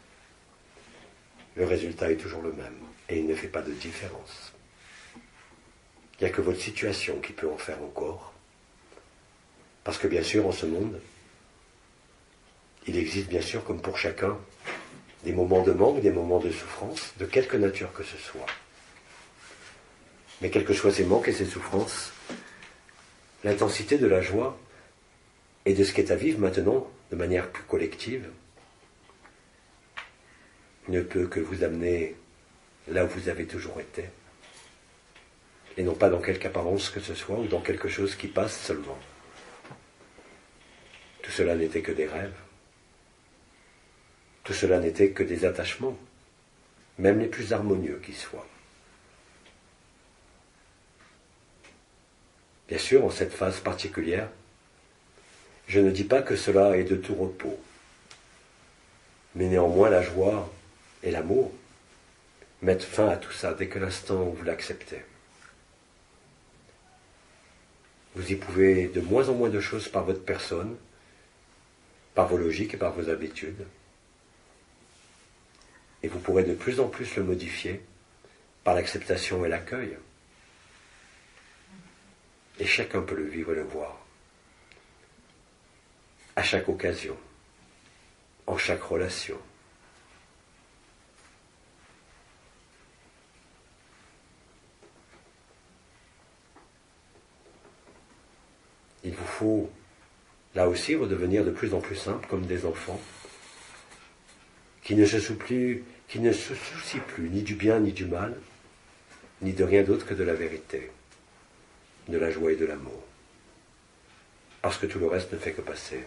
le résultat est toujours le même et il ne fait pas de différence. Il n'y a que votre situation qui peut en faire encore. Parce que bien sûr, en ce monde, il existe bien sûr, comme pour chacun, des moments de manque, des moments de souffrance, de quelque nature que ce soit. Mais quels que soient ces manques et ces souffrances, l'intensité de la joie et de ce qu'est à vivre maintenant, de manière plus collective, ne peut que vous amener là où vous avez toujours été. Et non pas dans quelque apparence que ce soit, ou dans quelque chose qui passe seulement. Tout cela n'était que des rêves. Tout cela n'était que des attachements, même les plus harmonieux qui soient. Bien sûr, en cette phase particulière, je ne dis pas que cela est de tout repos, mais néanmoins la joie et l'amour mettent fin à tout ça dès que l'instant où vous l'acceptez. Vous y pouvez de moins en moins de choses par votre personne, par vos logiques et par vos habitudes. Et vous pourrez de plus en plus le modifier par l'acceptation et l'accueil. Et chacun peut le vivre et le voir. À chaque occasion, en chaque relation. Il vous faut, là aussi, redevenir de plus en plus simple comme des enfants, qui ne se soucient plus ni du bien ni du mal, ni de rien d'autre que de la vérité, de la joie et de l'amour. Parce que tout le reste ne fait que passer.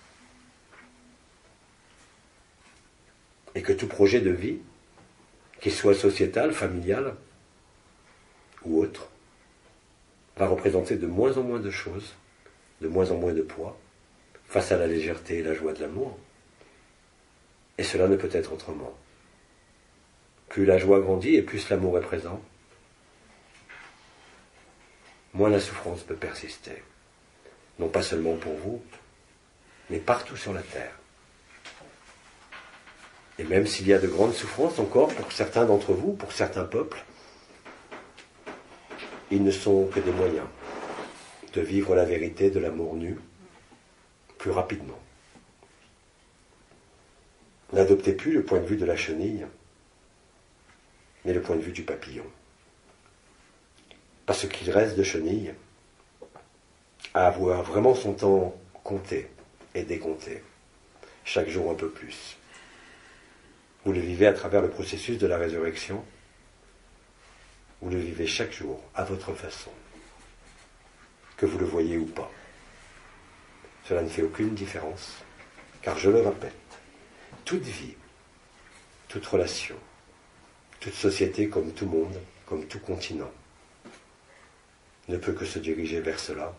Et que tout projet de vie, qu'il soit sociétal, familial ou autre, va représenter de moins en moins de choses, de moins en moins de poids, face à la légèreté et la joie de l'amour. Et cela ne peut être autrement. Plus la joie grandit et plus l'amour est présent, moins la souffrance peut persister. Non pas seulement pour vous, mais partout sur la terre. Et même s'il y a de grandes souffrances encore pour certains d'entre vous, pour certains peuples, ils ne sont que des moyens de vivre la vérité de l'amour nu plus rapidement. N'adoptez plus le point de vue de la chenille, mais le point de vue du papillon. Parce qu'il reste de chenille à avoir vraiment son temps compté et décompté, chaque jour un peu plus. Vous le vivez à travers le processus de la résurrection. Vous le vivez chaque jour, à votre façon. Que vous le voyez ou pas. Cela ne fait aucune différence. Car je le répète, toute vie, toute relation, toute société comme tout monde, comme tout continent, ne peut que se diriger vers cela.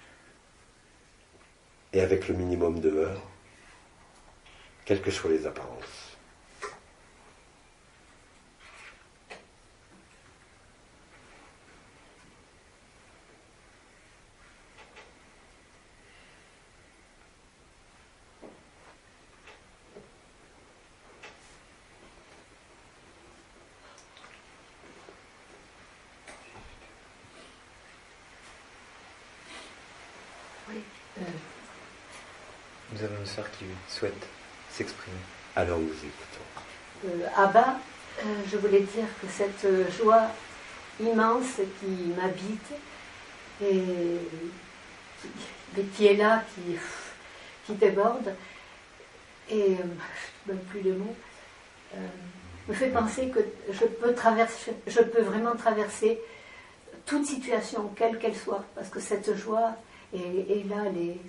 Et avec le minimum de heurts, quelles que soient les apparences. Nous avons une sœur qui souhaite s'exprimer. Alors nous écoutons. Abba, je voulais dire que cette joie immense qui m'habite et qui est là, qui déborde, et je ne donne plus les mots, me fait penser que je peux vraiment traverser toute situation, quelle qu'elle soit, parce que cette joie est là,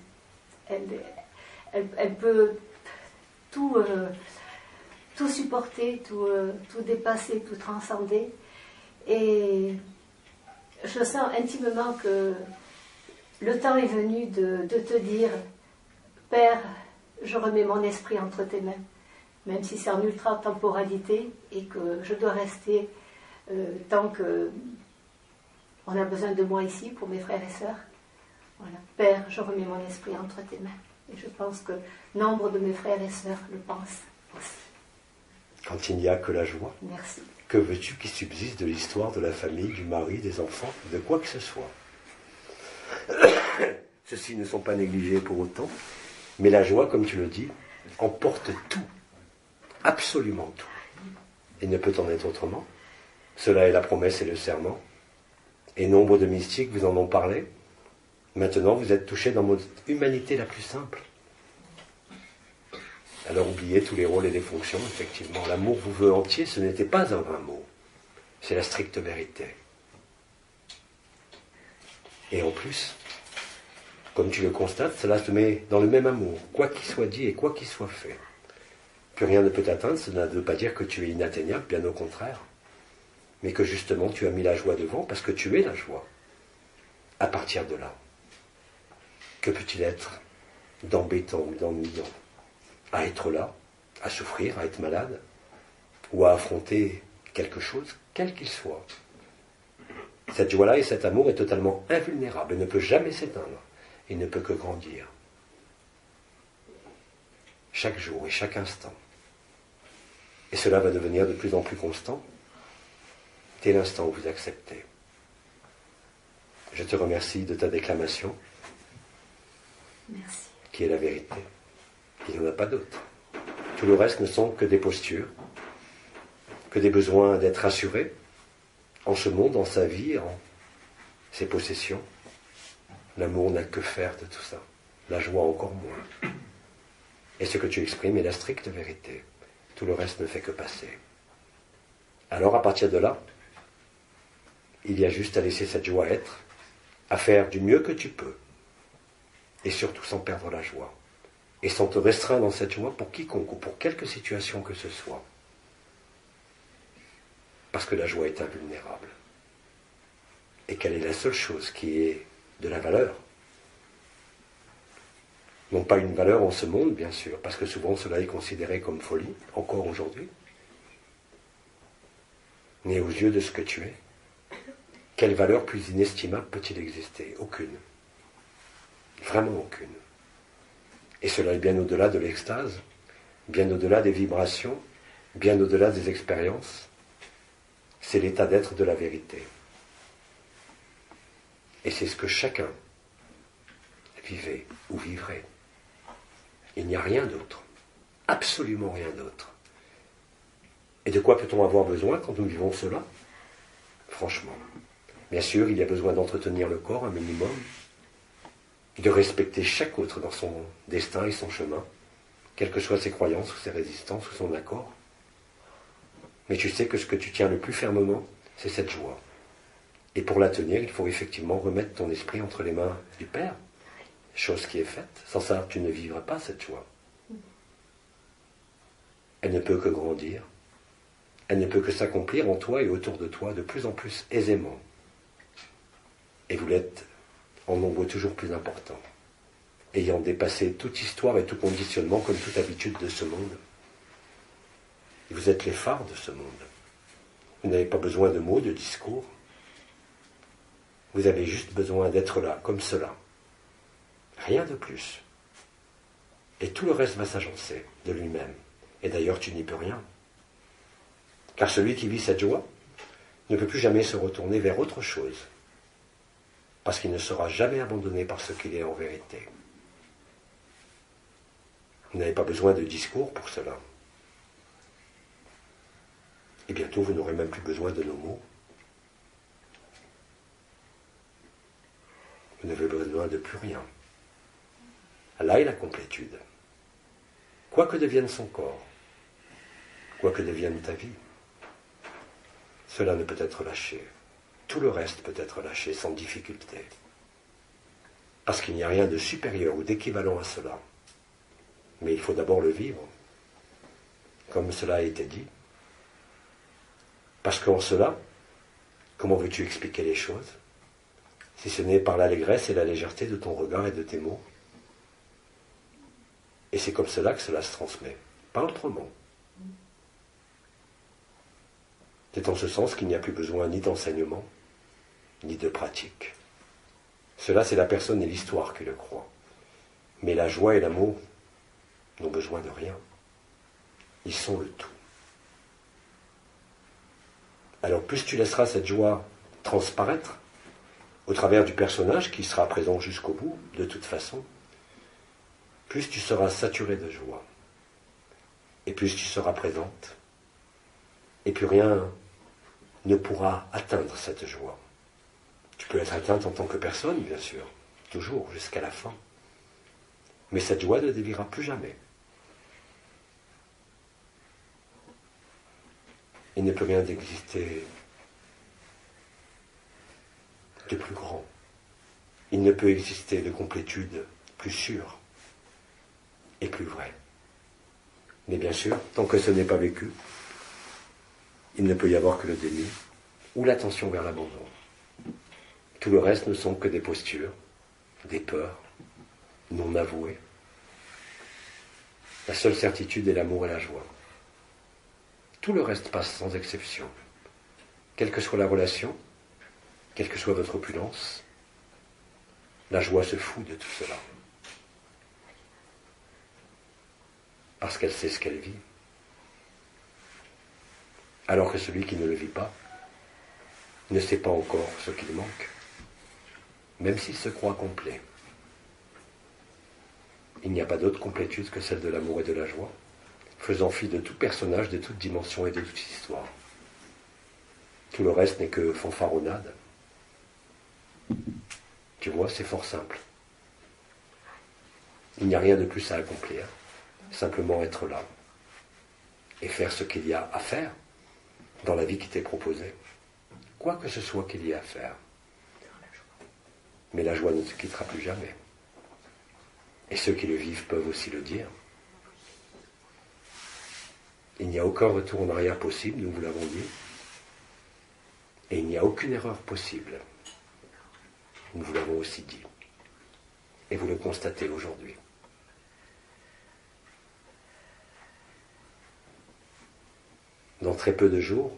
elle peut tout supporter, tout dépasser, tout transcender. Et je sens intimement que le temps est venu de te dire, Père, je remets mon esprit entre tes mains, même si c'est en ultra-temporalité et que je dois rester tant que on a besoin de moi ici pour mes frères et sœurs. Voilà. Père, je remets mon esprit entre tes mains. Et je pense que nombre de mes frères et sœurs le pensent aussi. Quand il n'y a que la joie, merci. Que veux-tu qui subsiste de l'histoire de la famille, du mari, des enfants, de quoi que ce soit? Ceux-ci ne sont pas négligés pour autant, mais la joie, comme tu le dis, emporte tout, absolument tout. Il ne peut en être autrement. Cela est la promesse et le serment. Et nombre de mystiques vous en ont parlé. Maintenant, vous êtes touchés dans votre humanité la plus simple. Alors oubliez tous les rôles et les fonctions, effectivement. L'amour vous veut entier, ce n'était pas un vain mot. C'est la stricte vérité. Et en plus, comme tu le constates, cela se met dans le même amour, quoi qu'il soit dit et quoi qu'il soit fait. Plus rien ne peut t'atteindre, cela ne veut pas dire que tu es inatteignable, bien au contraire. Mais que justement tu as mis la joie devant, parce que tu es la joie. À partir de là, que peut-il être d'embêtant ou d'ennuyant? À être là, à souffrir, à être malade, ou à affronter quelque chose, quel qu'il soit. Cette joie-là et cet amour est totalement invulnérable, il ne peut jamais s'éteindre, il ne peut que grandir. Chaque jour et chaque instant. Et cela va devenir de plus en plus constant, dès l'instant où vous acceptez. Je te remercie de ta déclamation. Merci. Qui est la vérité. Il n'y en a pas d'autre. Tout le reste ne sont que des postures, que des besoins d'être rassurés en ce monde, en sa vie, en ses possessions. L'amour n'a que faire de tout ça. La joie encore moins. Et ce que tu exprimes est la stricte vérité. Tout le reste ne fait que passer. Alors à partir de là, il y a juste à laisser cette joie être, à faire du mieux que tu peux, et surtout sans perdre la joie, et sans te restreindre dans cette joie pour quiconque ou pour quelque situation que ce soit. Parce que la joie est invulnérable, et qu'elle est la seule chose qui est de la valeur. Non pas une valeur en ce monde, bien sûr, parce que souvent cela est considéré comme folie, encore aujourd'hui, mais aux yeux de ce que tu es, quelle valeur plus inestimable peut-il exister? Aucune. Vraiment aucune. Et cela est bien au-delà de l'extase, bien au-delà des vibrations, bien au-delà des expériences. C'est l'état d'être de la vérité. Et c'est ce que chacun vivait ou vivrait. Il n'y a rien d'autre. Absolument rien d'autre. Et de quoi peut-on avoir besoin quand nous vivons cela? Franchement. Bien sûr, il y a besoin d'entretenir le corps un minimum, de respecter chaque autre dans son destin et son chemin, quelles que soient ses croyances ou ses résistances ou son accord. Mais tu sais que ce que tu tiens le plus fermement, c'est cette joie. Et pour la tenir, il faut effectivement remettre ton esprit entre les mains du Père. Chose qui est faite. Sans ça, tu ne vivras pas cette joie. Elle ne peut que grandir. Elle ne peut que s'accomplir en toi et autour de toi de plus en plus aisément. Et vous l'êtes en nombre toujours plus important, ayant dépassé toute histoire et tout conditionnement comme toute habitude de ce monde. Et vous êtes les phares de ce monde. Vous n'avez pas besoin de mots, de discours. Vous avez juste besoin d'être là, comme cela. Rien de plus. Et tout le reste va s'agencer de lui-même. Et d'ailleurs, tu n'y peux rien. Car celui qui vit cette joie ne peut plus jamais se retourner vers autre chose. Parce qu'il ne sera jamais abandonné par ce qu'il est en vérité. Vous n'avez pas besoin de discours pour cela. Et bientôt, vous n'aurez même plus besoin de nos mots. Vous n'avez besoin de plus rien. Là est la complétude. Quoi que devienne son corps, quoi que devienne ta vie, cela ne peut être lâché. Tout le reste peut être lâché sans difficulté. Parce qu'il n'y a rien de supérieur ou d'équivalent à cela. Mais il faut d'abord le vivre, comme cela a été dit. Parce qu'en cela, comment veux-tu expliquer les choses, si ce n'est par l'allégresse et la légèreté de ton regard et de tes mots? Et c'est comme cela que cela se transmet, pas autrement. C'est en ce sens qu'il n'y a plus besoin ni d'enseignement, ni de pratique. Cela, c'est la personne et l'histoire qui le croient. Mais la joie et l'amour n'ont besoin de rien. Ils sont le tout. Alors plus tu laisseras cette joie transparaître, au travers du personnage qui sera présent jusqu'au bout, de toute façon, plus tu seras saturé de joie. Et plus tu seras présente. Et plus rien ne pourra atteindre cette joie. Tu peux être atteinte en tant que personne, bien sûr, toujours, jusqu'à la fin. Mais cette joie ne déviera plus jamais. Il ne peut rien d'exister de plus grand. Il ne peut exister de complétude plus sûre et plus vraie. Mais bien sûr, tant que ce n'est pas vécu, il ne peut y avoir que le déni ou l'attention vers l'abandon. Tout le reste ne sont que des postures, des peurs non avouées. La seule certitude est l'amour et la joie. Tout le reste passe sans exception. Quelle que soit la relation, quelle que soit votre opulence, la joie se fout de tout cela. Parce qu'elle sait ce qu'elle vit. Alors que celui qui ne le vit pas ne sait pas encore ce qu'il manque, même s'il se croit complet. Il n'y a pas d'autre complétude que celle de l'amour et de la joie, faisant fi de tout personnage, de toute dimension et de toute histoire. Tout le reste n'est que fanfaronnade. Tu vois, c'est fort simple. Il n'y a rien de plus à accomplir, simplement être là et faire ce qu'il y a à faire dans la vie qui t'est proposée, quoi que ce soit qu'il y ait à faire. Mais la joie ne te quittera plus jamais. Et ceux qui le vivent peuvent aussi le dire. Il n'y a aucun retour en arrière possible, nous vous l'avons dit. Et il n'y a aucune erreur possible. Nous vous l'avons aussi dit. Et vous le constatez aujourd'hui. Dans très peu de jours,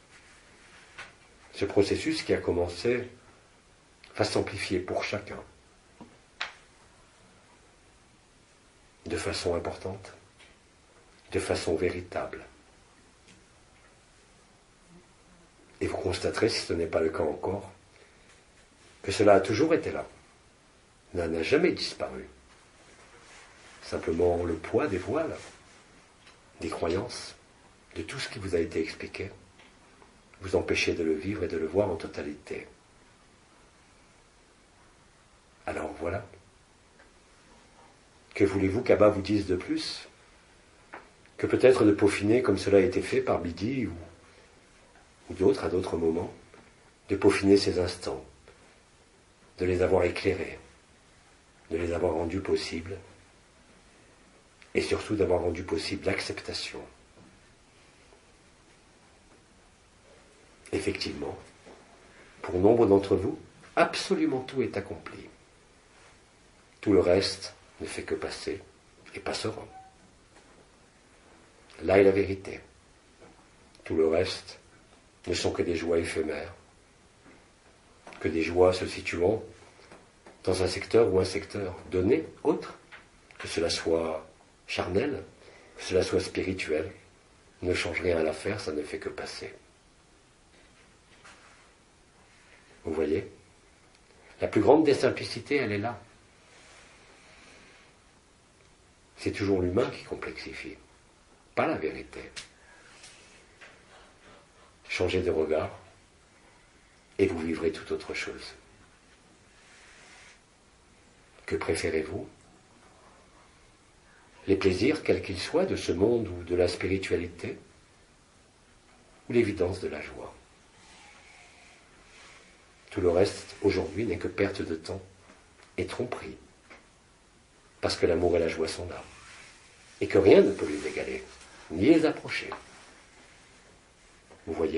ce processus qui a commencé va s'amplifier pour chacun. De façon importante, de façon véritable. Et vous constaterez, si ce n'est pas le cas encore, que cela a toujours été là. Cela n'a jamais disparu. Simplement le poids des voiles, des croyances, de tout ce qui vous a été expliqué, vous empêchez de le vivre et de le voir en totalité. Alors voilà. Que voulez-vous qu'Abba vous dise de plus? Que peut-être de peaufiner comme cela a été fait par Bidi ou ou d'autres à d'autres moments, de peaufiner ces instants, de les avoir éclairés, de les avoir rendus possibles, et surtout d'avoir rendu possible l'acceptation. Effectivement, pour nombre d'entre vous, absolument tout est accompli. Tout le reste ne fait que passer et passera. Là est la vérité. Tout le reste ne sont que des joies éphémères, que des joies se situant dans un secteur ou un secteur donné, autre, que cela soit charnel, que cela soit spirituel, ne change rien à l'affaire, ça ne fait que passer. Vous voyez ? La plus grande des simplicités, elle est là. C'est toujours l'humain qui complexifie, pas la vérité. Changez de regard et vous vivrez tout autre chose. Que préférez-vous ? Les plaisirs, quels qu'ils soient, de ce monde ou de la spiritualité, ou l'évidence de la joie ? Tout le reste, aujourd'hui, n'est que perte de temps et tromperie. Parce que l'amour et la joie sont là. Et que rien ne peut les égaler, ni les approcher. Vous voyez ?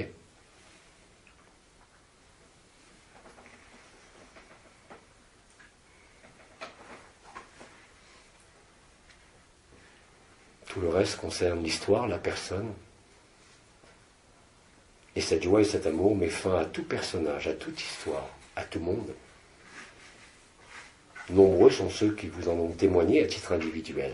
Tout le reste concerne l'histoire, la personne. Et cette joie et cet amour met fin à tout personnage, à toute histoire, à tout monde. Nombreux sont ceux qui vous en ont témoigné à titre individuel.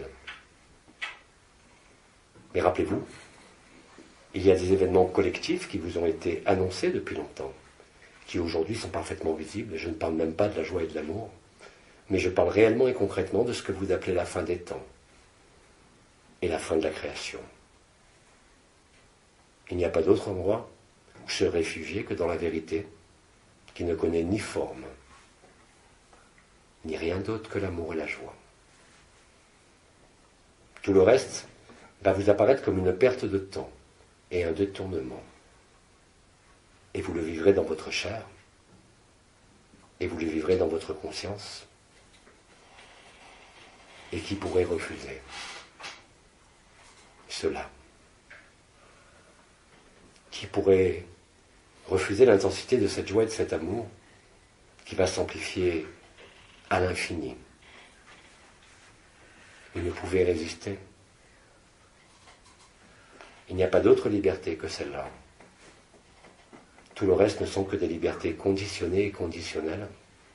Mais rappelez-vous, il y a des événements collectifs qui vous ont été annoncés depuis longtemps, qui aujourd'hui sont parfaitement visibles. Je ne parle même pas de la joie et de l'amour, mais je parle réellement et concrètement de ce que vous appelez la fin des temps et la fin de la création. Il n'y a pas d'autre endroit où se réfugier que dans la vérité, qui ne connaît ni forme, ni rien d'autre que l'amour et la joie. Tout le reste va vous apparaître comme une perte de temps et un détournement. Et vous le vivrez dans votre chair, et vous le vivrez dans votre conscience. Et qui pourrait refuser cela ? Qui pourrait refuser l'intensité de cette joie et de cet amour qui va s'amplifier à l'infini ? Vous ne pouvez résister. Il n'y a pas d'autre liberté que celle-là. Tout le reste ne sont que des libertés conditionnées et conditionnelles,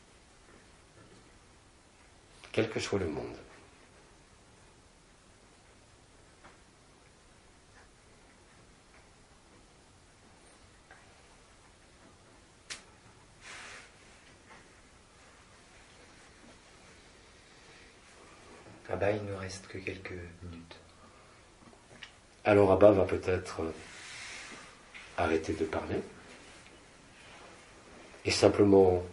quel que soit le monde. Abba, il ne reste que quelques minutes. Alors Abba va peut-être arrêter de parler et simplement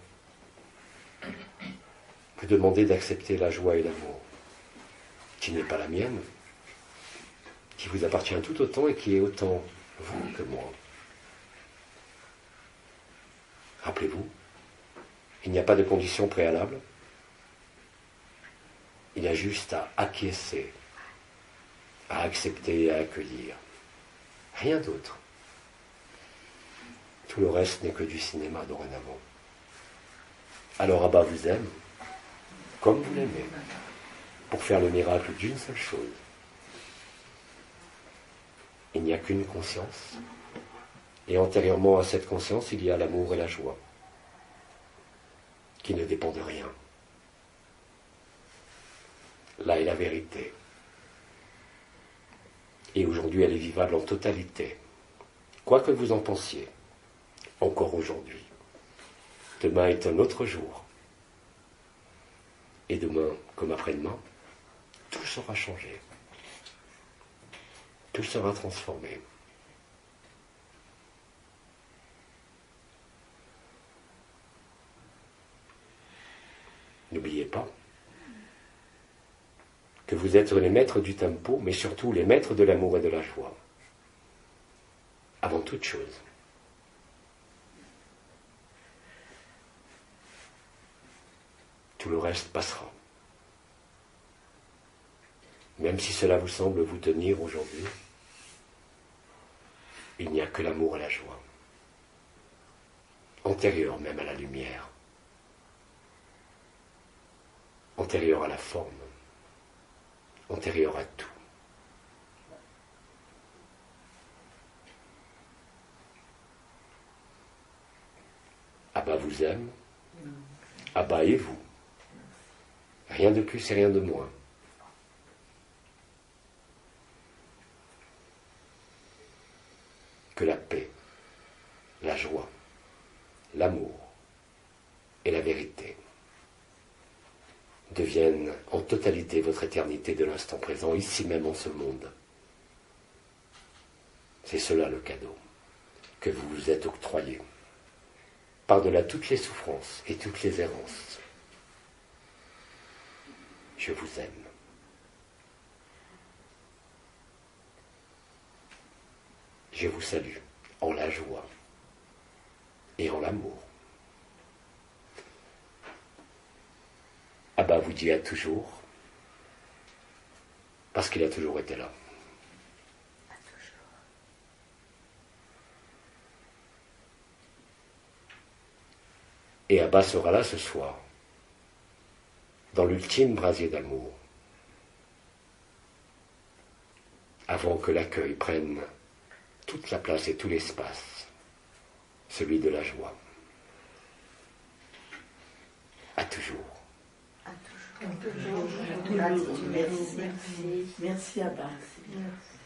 vous demander d'accepter la joie et l'amour, qui n'est pas la mienne, qui vous appartient tout autant et qui est autant vous que moi. Rappelez-vous, il n'y a pas de condition préalable, il y a juste à acquiescer, à accepter et à accueillir. Rien d'autre. Tout le reste n'est que du cinéma dorénavant. Alors Abba vous aime, comme vous l'aimez, pour faire le miracle d'une seule chose. Il n'y a qu'une conscience, et antérieurement à cette conscience, il y a l'amour et la joie, qui ne dépendent de rien. Là est la vérité. Et aujourd'hui, elle est vivable en totalité. Quoi que vous en pensiez, encore aujourd'hui. Demain est un autre jour. Et demain, comme après-demain, tout sera changé. Tout sera transformé. N'oubliez pas que vous êtes les maîtres du tempo, mais surtout les maîtres de l'amour et de la joie. Avant toute chose. Tout le reste passera. Même si cela vous semble vous tenir aujourd'hui, il n'y a que l'amour et la joie, antérieur même à la lumière, antérieur à la forme, antérieur à tout. Abba vous aime, Abba et vous. Rien de plus et rien de moins. Que la paix, la joie, l'amour et la vérité deviennent en totalité votre éternité de l'instant présent, ici même en ce monde. C'est cela le cadeau que vous vous êtes octroyé, par-delà toutes les souffrances et toutes les errances. Je vous aime. Je vous salue en la joie et en l'amour. Abba vous dit à toujours, parce qu'il a toujours été là. Et Abba sera là ce soir, dans l'ultime brasier d'amour, avant que l'accueil prenne toute la place et tout l'espace, celui de la joie. À toujours. À toujours. Merci. Merci Abba. Merci.